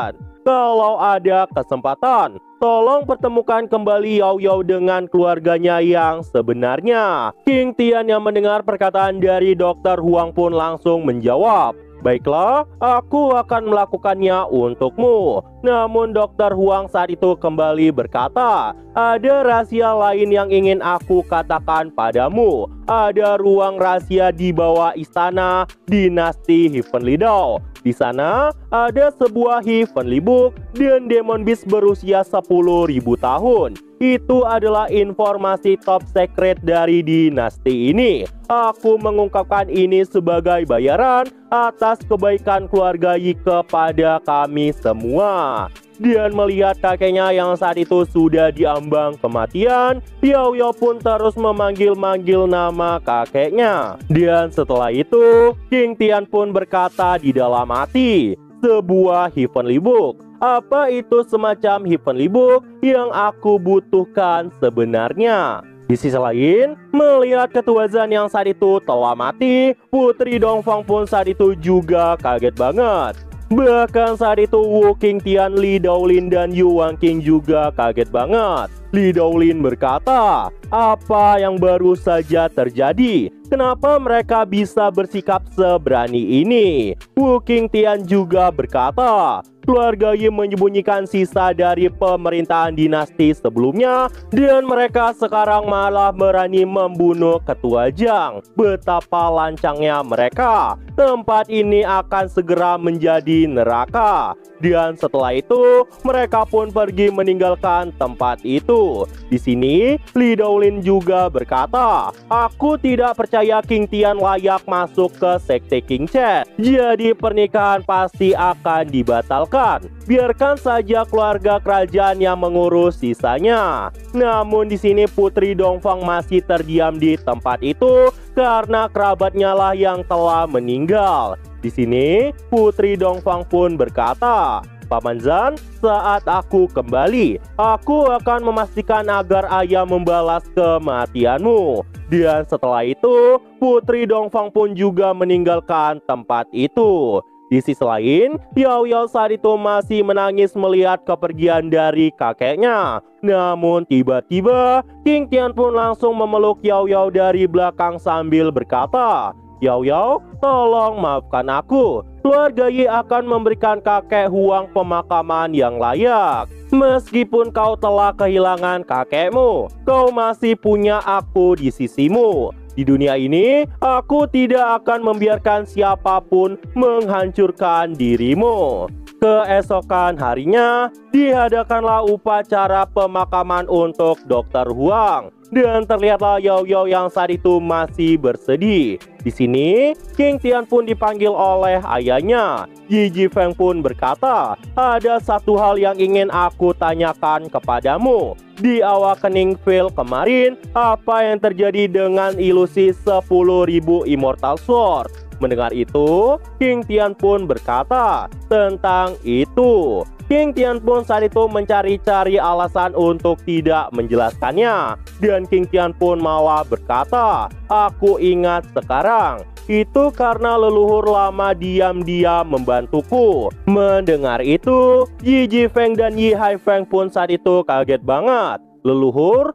Kalau ada kesempatan, tolong pertemukan kembali Yao Yao dengan keluarganya yang sebenarnya. King Tian yang mendengar perkataan dari Dr. Huang pun langsung menjawab, "Baiklah, aku akan melakukannya untukmu." Namun Dr. Huang saat itu kembali berkata, "Ada rahasia lain yang ingin aku katakan padamu. Ada ruang rahasia di bawah istana dinasti Heavenly Dao. Di sana ada sebuah Heavenly Book dan Demon Beast berusia 10.000 tahun. Itu adalah informasi top secret dari dinasti ini. Aku mengungkapkan ini sebagai bayaran atas kebaikan keluarga Yi kepada kami semua." Dan melihat kakeknya yang saat itu sudah diambang kematian, Yao Yao pun terus memanggil-manggil nama kakeknya. Dan setelah itu, King Tian pun berkata di dalam hati, "Sebuah Heavenly Book. Apa itu semacam Heavenly Book yang aku butuhkan sebenarnya?" Di sisi lain, melihat ketua Zhan yang saat itu telah mati, Putri Dongfang pun saat itu juga kaget banget. Bahkan saat itu Wu Qingtian, Li Daolin, dan Yu Wangqing juga kaget banget. Li Daolin berkata, "Apa yang baru saja terjadi? Kenapa mereka bisa bersikap seberani ini?" Wu Qingtian juga berkata, "Keluarga Yi menyembunyikan sisa dari pemerintahan dinasti sebelumnya dan mereka sekarang malah berani membunuh ketua Zhang. Betapa lancangnya mereka. Tempat ini akan segera menjadi neraka." Dan setelah itu mereka pun pergi meninggalkan tempat itu. Di sini Li Daolin juga berkata, "Aku tidak percaya King Tian layak masuk ke sekte King Chet. Jadi pernikahan pasti akan dibatalkan. Biarkan saja keluarga kerajaan yang mengurus sisanya." Namun di sini Putri Dongfang masih terdiam di tempat itu karena kerabatnya lah yang telah meninggal. Di sini Putri Dongfang pun berkata, "Paman Zhan, saat aku kembali, aku akan memastikan agar ayah membalas kematianmu." Dan setelah itu, Putri Dongfang pun juga meninggalkan tempat itu. Di sisi lain, Yao Yao saat itu masih menangis melihat kepergian dari kakeknya. Namun tiba-tiba, King Tian pun langsung memeluk Yao Yao dari belakang sambil berkata, "Yao Yao, tolong maafkan aku. Keluarga Yi akan memberikan kakek Huang pemakaman yang layak. Meskipun kau telah kehilangan kakekmu, kau masih punya aku di sisimu. Di dunia ini, aku tidak akan membiarkan siapapun menghancurkan dirimu." Keesokan harinya, diadakanlah upacara pemakaman untuk Dr. Huang. Dan terlihatlah Yao Yao yang saat itu masih bersedih. Di sini, King Tian pun dipanggil oleh ayahnya. Yi Jifeng pun berkata, "Ada satu hal yang ingin aku tanyakan kepadamu. Di Awakening Field kemarin, apa yang terjadi dengan ilusi 10.000 Immortal Sword?" Mendengar itu, King Tian pun berkata tentang itu. King Tian pun saat itu mencari-cari alasan untuk tidak menjelaskannya. Dan King Tian pun malah berkata, "Aku ingat sekarang. Itu karena leluhur lama diam-diam membantuku." Mendengar itu, Yi Jifeng dan Yi Haifeng pun saat itu kaget banget. Leluhur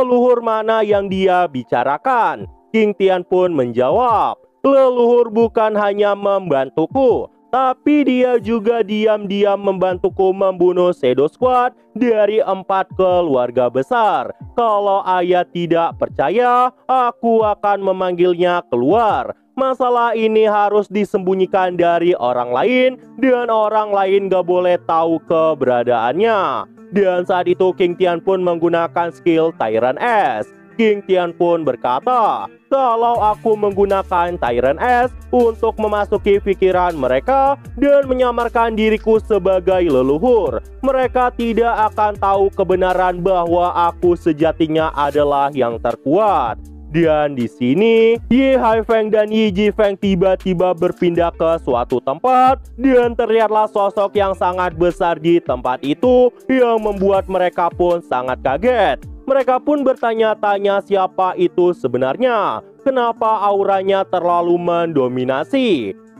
mana yang dia bicarakan? King Tian pun menjawab, "Leluhur bukan hanya membantuku, tapi dia juga diam-diam membantuku membunuh Shadow Squad dari 4 keluarga besar. Kalau ayah tidak percaya, aku akan memanggilnya keluar. Masalah ini harus disembunyikan dari orang lain dan orang lain gak boleh tahu keberadaannya." Dan saat itu King Tian pun menggunakan skill Tyrant S. King Tian pun berkata, "Kalau aku menggunakan Tyrant S untuk memasuki pikiran mereka dan menyamarkan diriku sebagai leluhur, mereka tidak akan tahu kebenaran bahwa aku sejatinya adalah yang terkuat." Dan di sini, Yi Haifeng dan Yi Jifeng tiba-tiba berpindah ke suatu tempat dan terlihatlah sosok yang sangat besar di tempat itu yang membuat mereka pun sangat kaget. Mereka pun bertanya-tanya siapa itu sebenarnya. Kenapa auranya terlalu mendominasi?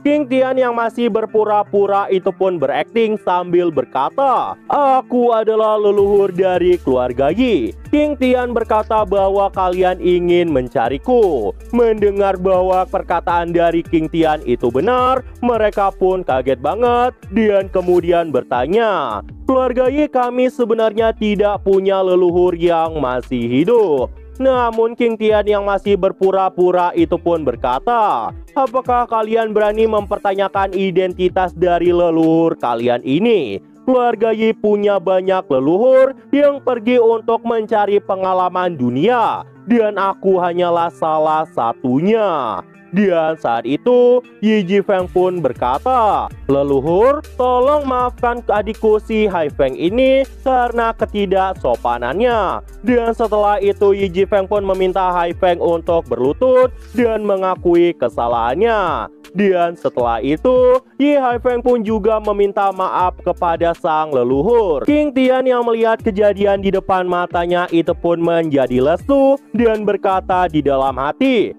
King Tian yang masih berpura-pura itu pun berakting sambil berkata, "Aku adalah leluhur dari keluarga Yi." King Tian berkata bahwa kalian ingin mencariku. Mendengar bahwa perkataan dari King Tian itu benar, mereka pun kaget banget dan kemudian bertanya, "Keluarga Yi, kami sebenarnya tidak punya leluhur yang masih hidup." Namun King Tian yang masih berpura-pura itu pun berkata, "Apakah kalian berani mempertanyakan identitas dari leluhur kalian ini? Keluarga Yi punya banyak leluhur yang pergi untuk mencari pengalaman dunia, dan aku hanyalah salah satunya." Dan saat itu Yi Jifeng pun berkata, "Leluhur, tolong maafkan adikku si Hai Feng ini karena ketidaksopanannya." Dan setelah itu Yi Jifeng pun meminta Hai Feng untuk berlutut dan mengakui kesalahannya. Dan setelah itu Yi Hai Feng pun juga meminta maaf kepada sang leluhur. King Tian yang melihat kejadian di depan matanya itu pun menjadi lesu dan berkata di dalam hati,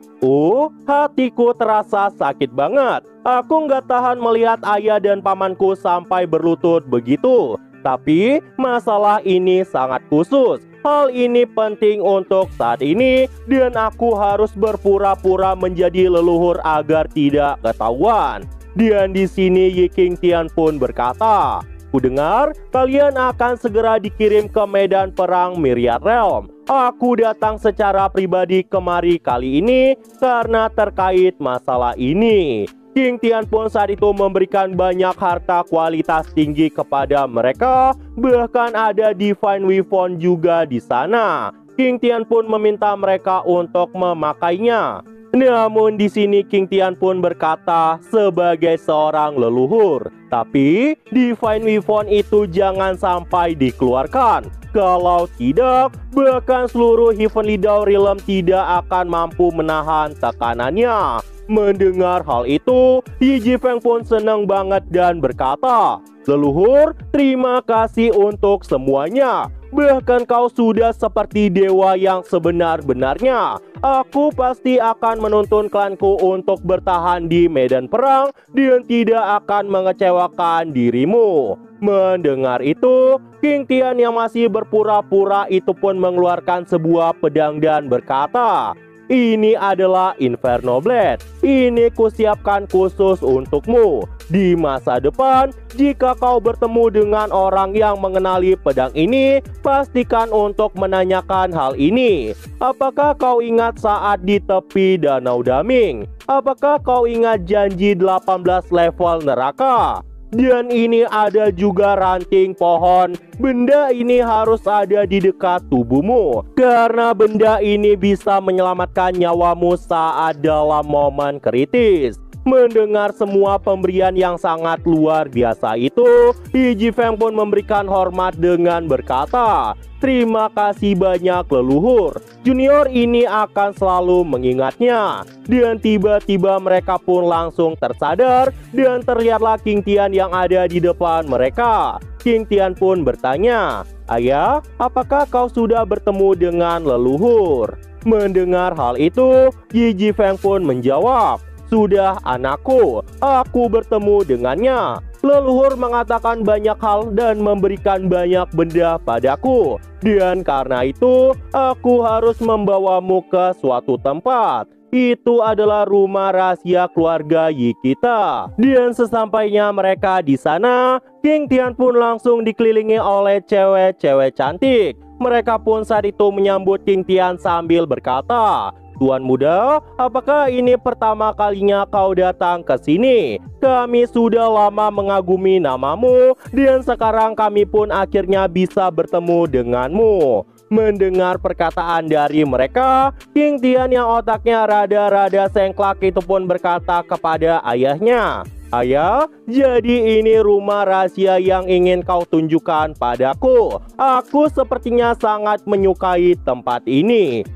hatiku terasa sakit banget. Aku nggak tahan melihat ayah dan pamanku sampai berlutut begitu. Tapi masalah ini sangat khusus. Hal ini penting untuk saat ini dan aku harus berpura-pura menjadi leluhur agar tidak ketahuan. Dan di sini Yi King Tian pun berkata, "Kudengar kalian akan segera dikirim ke medan perang Myriad Realm. Aku datang secara pribadi kemari kali ini karena terkait masalah ini." King Tian pun saat itu memberikan banyak harta kualitas tinggi kepada mereka, bahkan ada Divine Weapon juga di sana. King Tian pun meminta mereka untuk memakainya. Namun di sini King Tian pun berkata sebagai seorang leluhur, "Tapi Divine Weapon itu jangan sampai dikeluarkan. Kalau tidak, bahkan seluruh Heavenly Dawn Realm tidak akan mampu menahan tekanannya." Mendengar hal itu, Yi Jifeng pun senang banget dan berkata, "Leluhur, terima kasih untuk semuanya. Bahkan kau sudah seperti dewa yang sebenar-benarnya. Aku pasti akan menuntun klanku untuk bertahan di medan perang dan tidak akan mengecewakan dirimu." Mendengar itu, King Tian yang masih berpura-pura itu pun mengeluarkan sebuah pedang dan berkata, "Ini adalah Inferno Blade. Ini kusiapkan khusus untukmu. Di masa depan, jika kau bertemu dengan orang yang mengenali pedang ini, pastikan untuk menanyakan hal ini. Apakah kau ingat saat di tepi Danau Daming? Apakah kau ingat janji 18 level neraka? Dan ini ada juga ranting pohon. Benda ini harus ada di dekat tubuhmu, karena benda ini bisa menyelamatkan nyawamu saat dalam momen kritis." Mendengar semua pemberian yang sangat luar biasa itu, Yi Jifeng pun memberikan hormat dengan berkata, "Terima kasih banyak leluhur. Junior ini akan selalu mengingatnya." Dan tiba-tiba mereka pun langsung tersadar dan terlihatlah King Tian yang ada di depan mereka. King Tian pun bertanya, "Ayah, apakah kau sudah bertemu dengan leluhur?" Mendengar hal itu, Yi Jifeng pun menjawab, "Sudah anakku, aku bertemu dengannya. Leluhur mengatakan banyak hal dan memberikan banyak benda padaku. Dan karena itu, aku harus membawamu ke suatu tempat. Itu adalah rumah rahasia keluarga Yi kita." Dan sesampainya mereka di sana, King Tian pun langsung dikelilingi oleh cewek-cewek cantik. Mereka pun saat itu menyambut King Tian sambil berkata, "Tuan muda, apakah ini pertama kalinya kau datang ke sini? Kami sudah lama mengagumi namamu dan sekarang kami pun akhirnya bisa bertemu denganmu." Mendengar perkataan dari mereka, King Tian yang otaknya rada-rada sengklak itu pun berkata kepada ayahnya, "Ayah, jadi ini rumah rahasia yang ingin kau tunjukkan padaku. Aku sepertinya sangat menyukai tempat ini."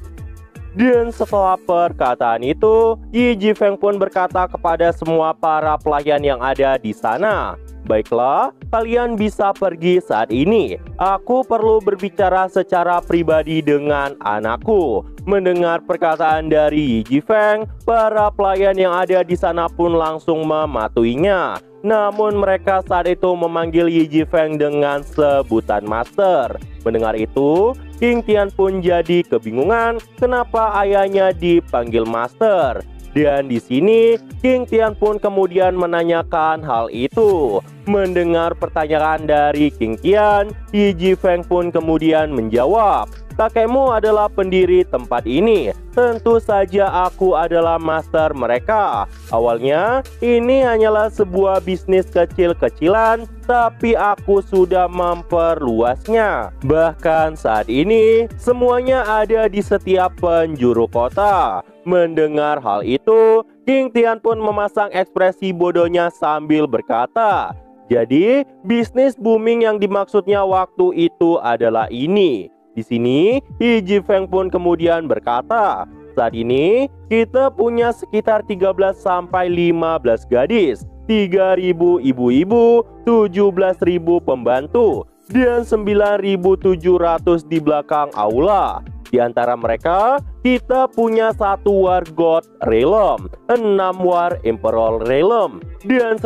Dan setelah perkataan itu, Yi Jifeng pun berkata kepada semua para pelayan yang ada di sana, Baiklah, kalian bisa pergi saat ini. Aku perlu berbicara secara pribadi dengan anakku. Mendengar perkataan dari Yi Jifeng, para pelayan yang ada di sana pun langsung mematuhinya. Namun mereka saat itu memanggil Yi Jifeng dengan sebutan master. Mendengar itu, King Tian pun jadi kebingungan kenapa ayahnya dipanggil master. Dan di sini King Tian pun kemudian menanyakan hal itu. Mendengar pertanyaan dari King Tian, Yi Jifeng pun kemudian menjawab, "Kakekmu adalah pendiri tempat ini. Tentu saja aku adalah master mereka. Awalnya ini hanyalah sebuah bisnis kecil-kecilan, tapi aku sudah memperluasnya. Bahkan saat ini semuanya ada di setiap penjuru kota." Mendengar hal itu, King Tian pun memasang ekspresi bodohnya sambil berkata, "Jadi bisnis booming yang dimaksudnya waktu itu adalah ini." Di sini, Yi Jifeng pun kemudian berkata, "Saat ini kita punya sekitar 13 sampai 15 gadis, 3.000 ibu-ibu, 17.000 pembantu, dan 9.700 di belakang aula. Di antara mereka, kita punya 1 war God Realm, 6 war Emperor Realm, dan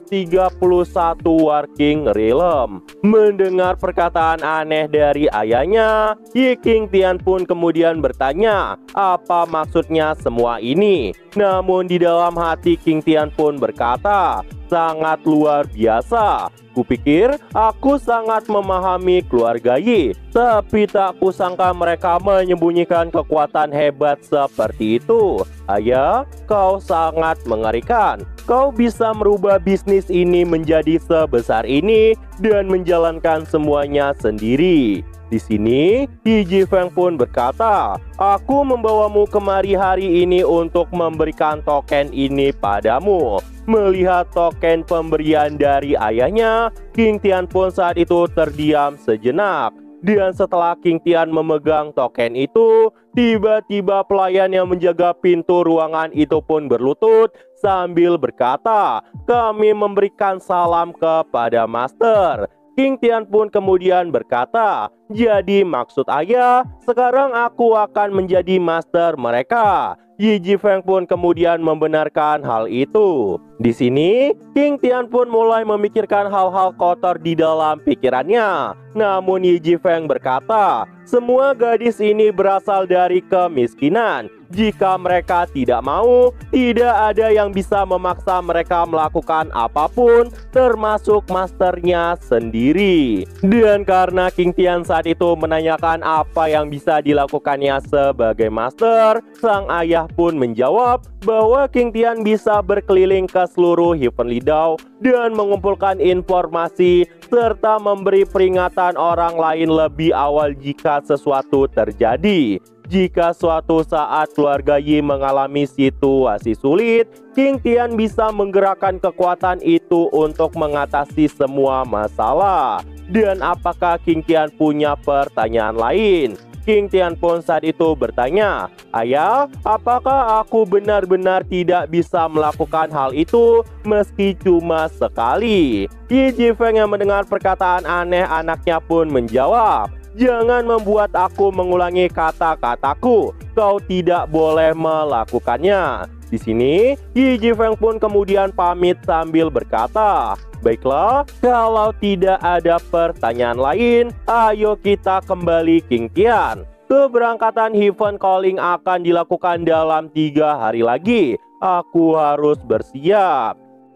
131 war King Realm." Mendengar perkataan aneh dari ayahnya, King Tian pun kemudian bertanya, apa maksudnya semua ini? Namun di dalam hati King Tian pun berkata, "Sangat luar biasa. Kupikir aku sangat memahami keluarga Yi, tapi tak kusangka mereka menyembunyikan kekuatan hebat seperti itu. Ayah, kau sangat mengerikan. Kau bisa merubah bisnis ini menjadi sebesar ini dan menjalankan semuanya sendiri." Di sini, Yi Jifeng pun berkata, "Aku membawamu kemari hari ini untuk memberikan token ini padamu." Melihat token pemberian dari ayahnya, King Tian pun saat itu terdiam sejenak. Dan setelah King Tian memegang token itu, tiba-tiba pelayan yang menjaga pintu ruangan itu pun berlutut sambil berkata, "Kami memberikan salam kepada master." King Tian pun kemudian berkata, "Jadi maksud ayah, sekarang aku akan menjadi master mereka." Yi Jifeng pun kemudian membenarkan hal itu. Di sini, King Tian pun mulai memikirkan hal-hal kotor di dalam pikirannya. Namun Yi Jifeng berkata, "Semua gadis ini berasal dari kemiskinan. Jika mereka tidak mau, tidak ada yang bisa memaksa mereka melakukan apapun, termasuk masternya sendiri." Dan karena King Tian saat itu menanyakan apa yang bisa dilakukannya sebagai master, sang ayah pun menjawab bahwa King Tian bisa berkeliling ke seluruh Heavenly Dawn dan mengumpulkan informasi serta memberi peringatan orang lain lebih awal jika sesuatu terjadi. Jika suatu saat keluarga Yi mengalami situasi sulit, King Tian bisa menggerakkan kekuatan itu untuk mengatasi semua masalah. Dan apakah King Tian punya pertanyaan lain? King Tian pun saat itu bertanya, "Ayah, apakah aku benar-benar tidak bisa melakukan hal itu meski cuma sekali?" Yi Jifeng yang mendengar perkataan aneh anaknya pun menjawab, "Jangan membuat aku mengulangi kata-kataku. Kau tidak boleh melakukannya." Di sini, Yi Jifeng pun kemudian pamit sambil berkata, "Baiklah, kalau tidak ada pertanyaan lain, ayo kita kembali King Tian. Keberangkatan Heaven Calling akan dilakukan dalam 3 hari lagi. Aku harus bersiap."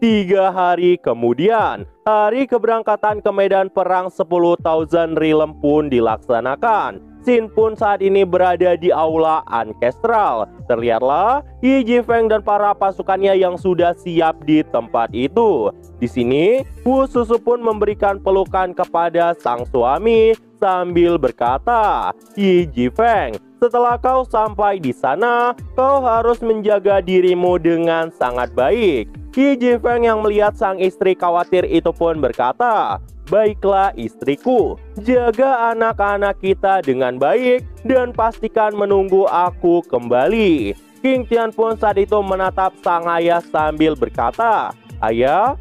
3 hari kemudian, hari keberangkatan ke medan perang 10,000 Realm pun dilaksanakan. Xin pun saat ini berada di aula ancestral. Terlihatlah Yi Jifeng dan para pasukannya yang sudah siap di tempat itu. Di sini, Wu Susu pun memberikan pelukan kepada sang suami sambil berkata, "Yi Jifeng, setelah kau sampai di sana, kau harus menjaga dirimu dengan sangat baik." Yi Jifeng yang melihat sang istri khawatir itu pun berkata, "Baiklah istriku, jaga anak-anak kita dengan baik dan pastikan menunggu aku kembali." King Tian pun saat itu menatap sang ayah sambil berkata, Ayah,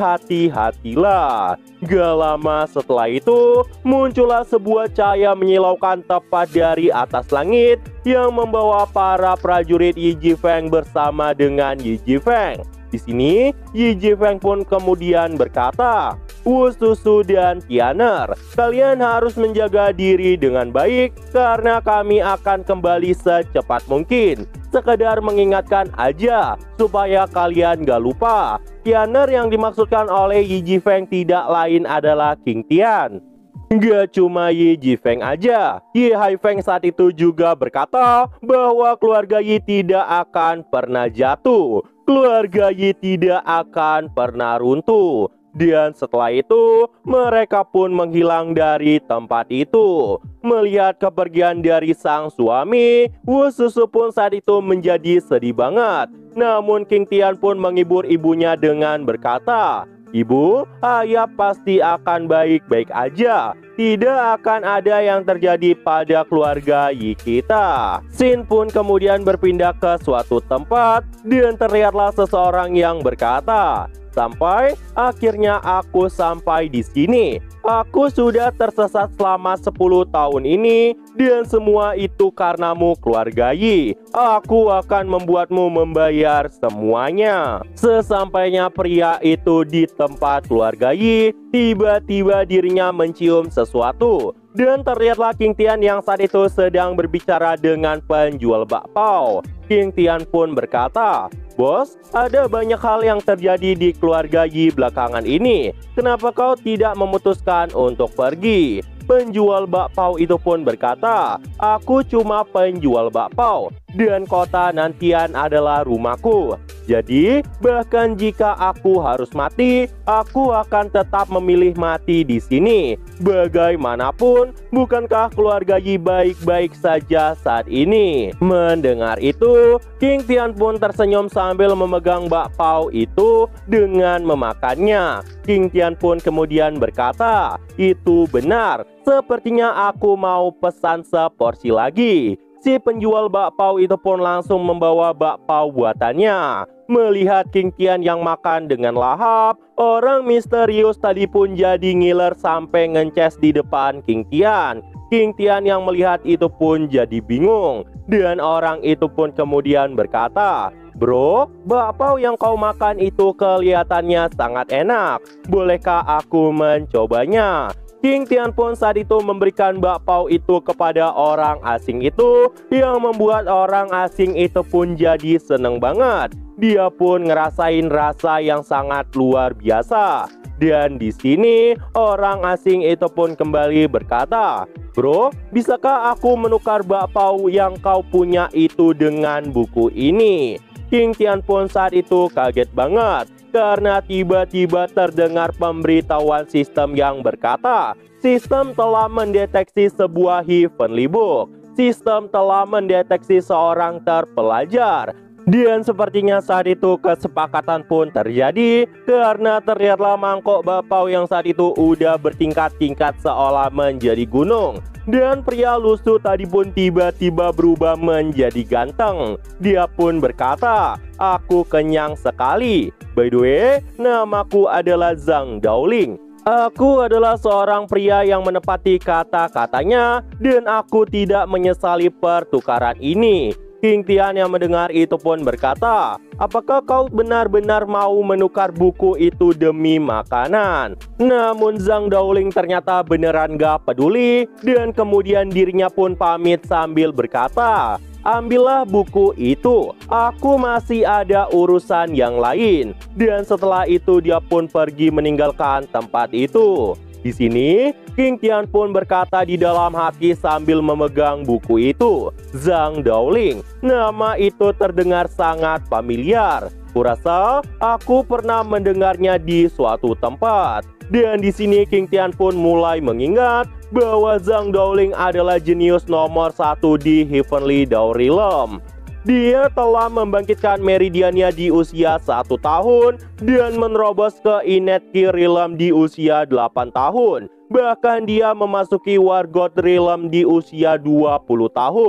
berhati-hatilah. Gak lama setelah itu, muncullah sebuah cahaya menyilaukan tepat dari atas langit yang membawa para prajurit Yi Jifeng bersama dengan Yi Jifeng. Di sini, Yi Jifeng pun kemudian berkata, Wu Susu dan Tianer, kalian harus menjaga diri dengan baik karena kami akan kembali secepat mungkin. Sekedar mengingatkan aja supaya kalian gak lupa. Tianer yang dimaksudkan oleh Yi Jifeng tidak lain adalah King Tian. Gak cuma Yi Jifeng aja, Yi Haifeng saat itu juga berkata bahwa keluarga Yi tidak akan pernah jatuh. Keluarga Yi tidak akan pernah runtuh. Dan setelah itu, mereka pun menghilang dari tempat itu. Melihat kepergian dari sang suami, Wu Susu pun saat itu menjadi sedih banget. Namun King Tian pun menghibur ibunya dengan berkata, Ibu, ayah pasti akan baik-baik aja. Tidak akan ada yang terjadi pada keluarga Yi kita. Shin pun kemudian berpindah ke suatu tempat dan terlihatlah seseorang yang berkata, sampai akhirnya aku sampai di sini. Aku sudah tersesat selama 10 tahun ini dan semua itu karenamu keluarga Yi. Aku akan membuatmu membayar semuanya. Sesampainya pria itu di tempat keluarga Yi, tiba-tiba dirinya mencium sesuatu. Dan terlihatlah King Tian yang saat itu sedang berbicara dengan penjual bakpao. King Tian pun berkata, Bos, ada banyak hal yang terjadi di keluarga Yi belakangan ini. Kenapa kau tidak memutuskan untuk pergi? Penjual bakpao itu pun berkata, aku cuma penjual bakpao dan kota Nantian adalah rumahku. Jadi, bahkan jika aku harus mati, aku akan tetap memilih mati di sini. Bagaimanapun, bukankah keluarga Yi baik-baik saja saat ini? Mendengar itu, King Tian pun tersenyum sambil memegang bakpao itu dengan memakannya. King Tian pun kemudian berkata, itu benar, sepertinya aku mau pesan seporsi lagi. Si penjual bakpao itu pun langsung membawa bakpao buatannya. Melihat King Tian yang makan dengan lahap, orang misterius tadi pun jadi ngiler sampai ngences di depan King Tian. King Tian yang melihat itu pun jadi bingung. Dan orang itu pun kemudian berkata, Bro, bakpao yang kau makan itu kelihatannya sangat enak. Bolehkah aku mencobanya? King Tian pun saat itu memberikan bakpao itu kepada orang asing itu, yang membuat orang asing itu pun jadi seneng banget. Dia pun ngerasain rasa yang sangat luar biasa. Dan di sini orang asing itu pun kembali berkata, Bro, bisakah aku menukar bakpao yang kau punya itu dengan buku ini? King Tian pun saat itu kaget banget karena tiba-tiba terdengar pemberitahuan sistem yang berkata, sistem telah mendeteksi sebuah heavenly book. Sistem telah mendeteksi seorang terpelajar. Dan sepertinya saat itu kesepakatan pun terjadi karena terlihatlah mangkok bakpao yang saat itu udah bertingkat-tingkat seolah menjadi gunung. Dan pria lusuh tadi pun tiba-tiba berubah menjadi ganteng. Dia pun berkata, aku kenyang sekali. By the way, namaku adalah Zhang Daoling. Aku adalah seorang pria yang menepati kata-katanya dan aku tidak menyesali pertukaran ini. King Tian yang mendengar itu pun berkata, apakah kau benar-benar mau menukar buku itu demi makanan? Namun Zhang Daoling ternyata beneran gak peduli dan kemudian dirinya pun pamit sambil berkata, ambillah buku itu, aku masih ada urusan yang lain. Dan setelah itu dia pun pergi meninggalkan tempat itu. Di sini, King Tian pun berkata di dalam hati sambil memegang buku itu, Zhang Daoling, nama itu terdengar sangat familiar. Kurasa aku pernah mendengarnya di suatu tempat. Dan di sini King Tian pun mulai mengingat bahwa Zhang Daoling adalah jenius nomor 1 di Heavenly Dawn Realm. Dia telah membangkitkan Meridiania di usia 1 tahun dan menerobos ke Inetki Realm di usia 8 tahun. Bahkan dia memasuki Wargot Realm di usia 20 tahun.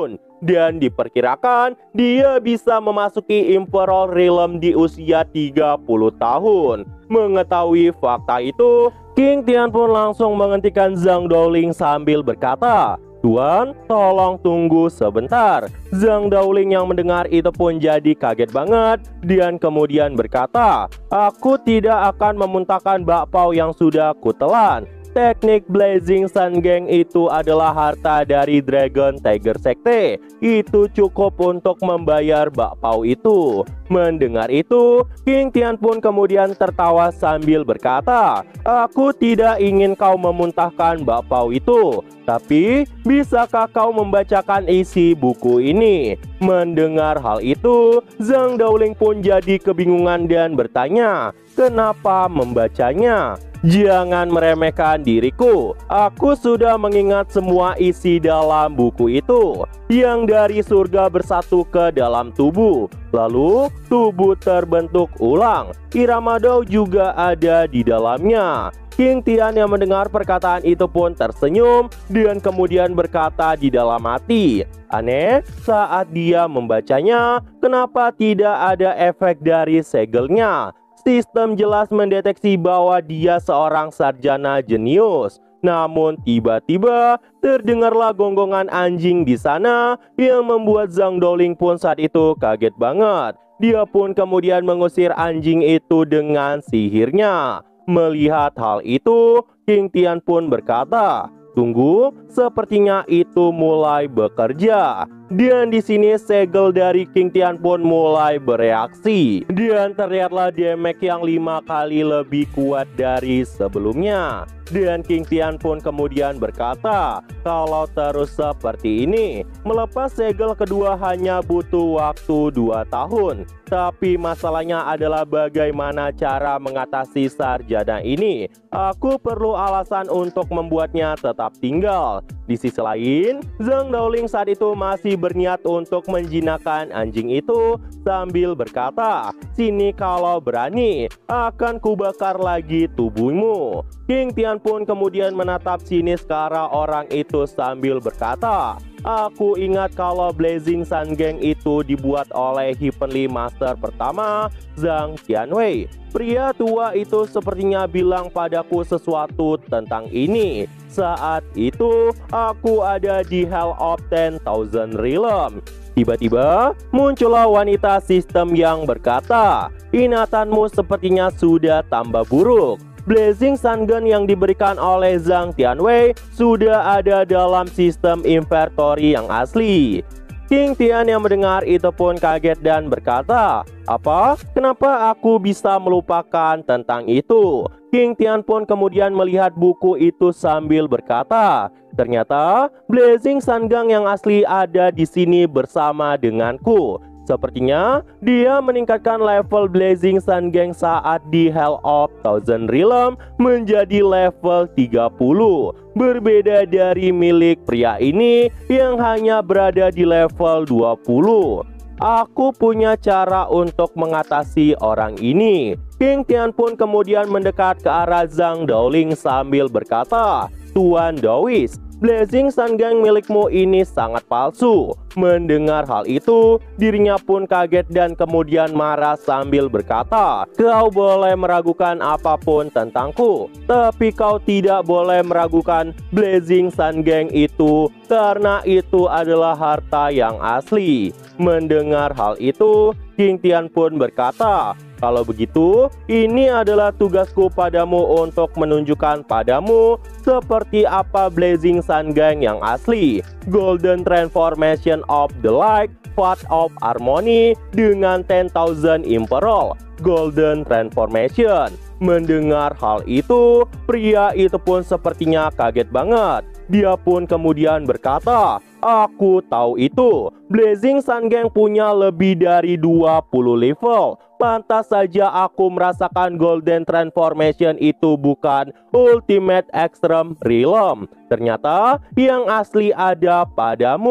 dan diperkirakan dia bisa memasuki Imperial Realm di usia 30 tahun. Mengetahui fakta itu, King Tian pun langsung menghentikan Zhang Dowling sambil berkata, "Tuan, tolong tunggu sebentar." Zhang Dowling yang mendengar itu pun jadi kaget banget dan kemudian berkata, "Aku tidak akan memuntahkan bakpao yang sudah kutelan. Teknik Blazing Sun Gang itu adalah harta dari Dragon Tiger Sekte. Itu cukup untuk membayar bakpao itu." Mendengar itu, King Tian pun kemudian tertawa sambil berkata, "Aku tidak ingin kau memuntahkan bakpao itu, tapi bisakah kau membacakan isi buku ini?" Mendengar hal itu, Zhang Dowling pun jadi kebingungan dan bertanya, "Kenapa membacanya?" "Jangan meremehkan diriku. Aku sudah mengingat semua isi dalam buku itu. Yang dari surga bersatu ke dalam tubuh, lalu tubuh terbentuk ulang. Irama Dao juga ada di dalamnya." King Tian yang mendengar perkataan itu pun tersenyum dan kemudian berkata di dalam hati, "Aneh, saat dia membacanya, kenapa tidak ada efek dari segelnya? Sistem jelas mendeteksi bahwa dia seorang sarjana jenius." Namun tiba-tiba terdengarlah gonggongan anjing di sana yang membuat Zhang Dowling pun saat itu kaget banget. Dia pun kemudian mengusir anjing itu dengan sihirnya. Melihat hal itu, King Tian pun berkata, "Tunggu, sepertinya itu mulai bekerja." Dan di sini segel dari King Tian pun mulai bereaksi dan terlihatlah damage yang 5 kali lebih kuat dari sebelumnya. Dan King Tian pun kemudian berkata, "Kalau terus seperti ini, melepas segel kedua hanya butuh waktu 2 tahun. Tapi masalahnya adalah bagaimana cara mengatasi sarjana ini. Aku perlu alasan untuk membuatnya tetap tinggal." Di sisi lain, Zhang Dowling saat itu masih berniat untuk menjinakkan anjing itu sambil berkata, "Sini kalau berani, akan kubakar lagi tubuhmu." King Tian pun kemudian menatap sinis ke arah orang itu sambil berkata, "Aku ingat kalau Blazing Sun Gang itu dibuat oleh Heavenly Master pertama, Zhang Tianwei. Pria tua itu sepertinya bilang padaku sesuatu tentang ini. Saat itu, aku ada di Hell of 10,000 Realm." Tiba-tiba muncullah wanita sistem yang berkata, "Ingatanmu sepertinya sudah tambah buruk. Blazing Sun Gun yang diberikan oleh Zhang Tianwei sudah ada dalam sistem inventory yang asli." King Tian yang mendengar itu pun kaget dan berkata, "Apa? Kenapa aku bisa melupakan tentang itu?" King Tian pun kemudian melihat buku itu sambil berkata, "Ternyata Blazing Sun Gang yang asli ada di sini bersama denganku. Sepertinya dia meningkatkan level Blazing Sun Gang saat di Hell of 1000 Realm menjadi level 30. Berbeda dari milik pria ini yang hanya berada di level 20. Aku punya cara untuk mengatasi orang ini." King Tian pun kemudian mendekat ke arah Zhang Dowling sambil berkata, "Tuan Dowis, Blazing Sun Gang milikmu ini sangat palsu." Mendengar hal itu, dirinya pun kaget dan kemudian marah sambil berkata, "Kau boleh meragukan apapun tentangku, tapi kau tidak boleh meragukan Blazing Sun Gang itu, karena itu adalah harta yang asli." Mendengar hal itu, King Tian pun berkata, "Kalau begitu, ini adalah tugasku padamu untuk menunjukkan padamu seperti apa Blazing Sun Gang yang asli. Golden Transformation of the Light, Path of Harmony dengan 10,000 Imperial Golden Transformation." Mendengar hal itu, pria itu pun sepertinya kaget banget. Dia pun kemudian berkata, "Aku tahu itu. Blazing Sun Gang punya lebih dari 20 level. Pantas saja aku merasakan Golden Transformation itu bukan Ultimate Extreme Realm. Ternyata yang asli ada padamu."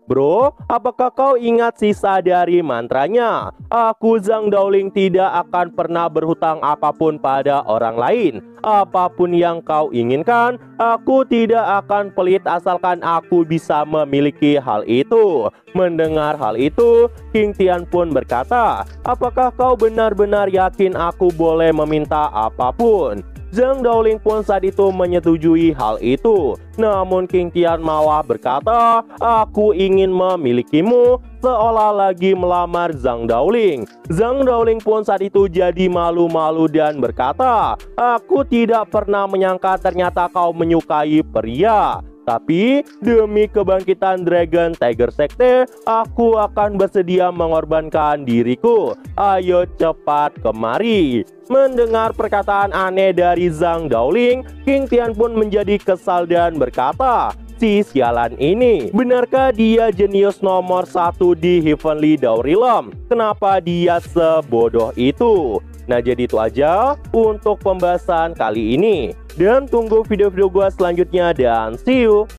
Bro, apakah kau ingat sisa dari mantranya? Aku Zhang Daoling tidak akan pernah berhutang apapun pada orang lain. Apapun yang kau inginkan, aku tidak akan pelit asalkan aku bisa memiliki hal itu. Mendengar hal itu, King Tian pun berkata, apakah kau benar-benar yakin aku boleh meminta apapun? Zhang Daoling pun saat itu menyetujui hal itu. Namun King Tian malah berkata, aku ingin memilikimu, seolah lagi melamar Zhang Daoling. Zhang Daoling pun saat itu jadi malu-malu dan berkata, aku tidak pernah menyangka ternyata kau menyukai pria. Tapi demi kebangkitan Dragon Tiger Sekte, aku akan bersedia mengorbankan diriku. Ayo cepat kemari. Mendengar perkataan aneh dari Zhang Daoling, King Tian pun menjadi kesal dan berkata, si sialan ini, benarkah dia jenius nomor 1 di Heavenly Dowry Realm? Kenapa dia sebodoh itu? Nah, jadi itu aja untuk pembahasan kali ini. Dan tunggu video-video gue selanjutnya dan see you!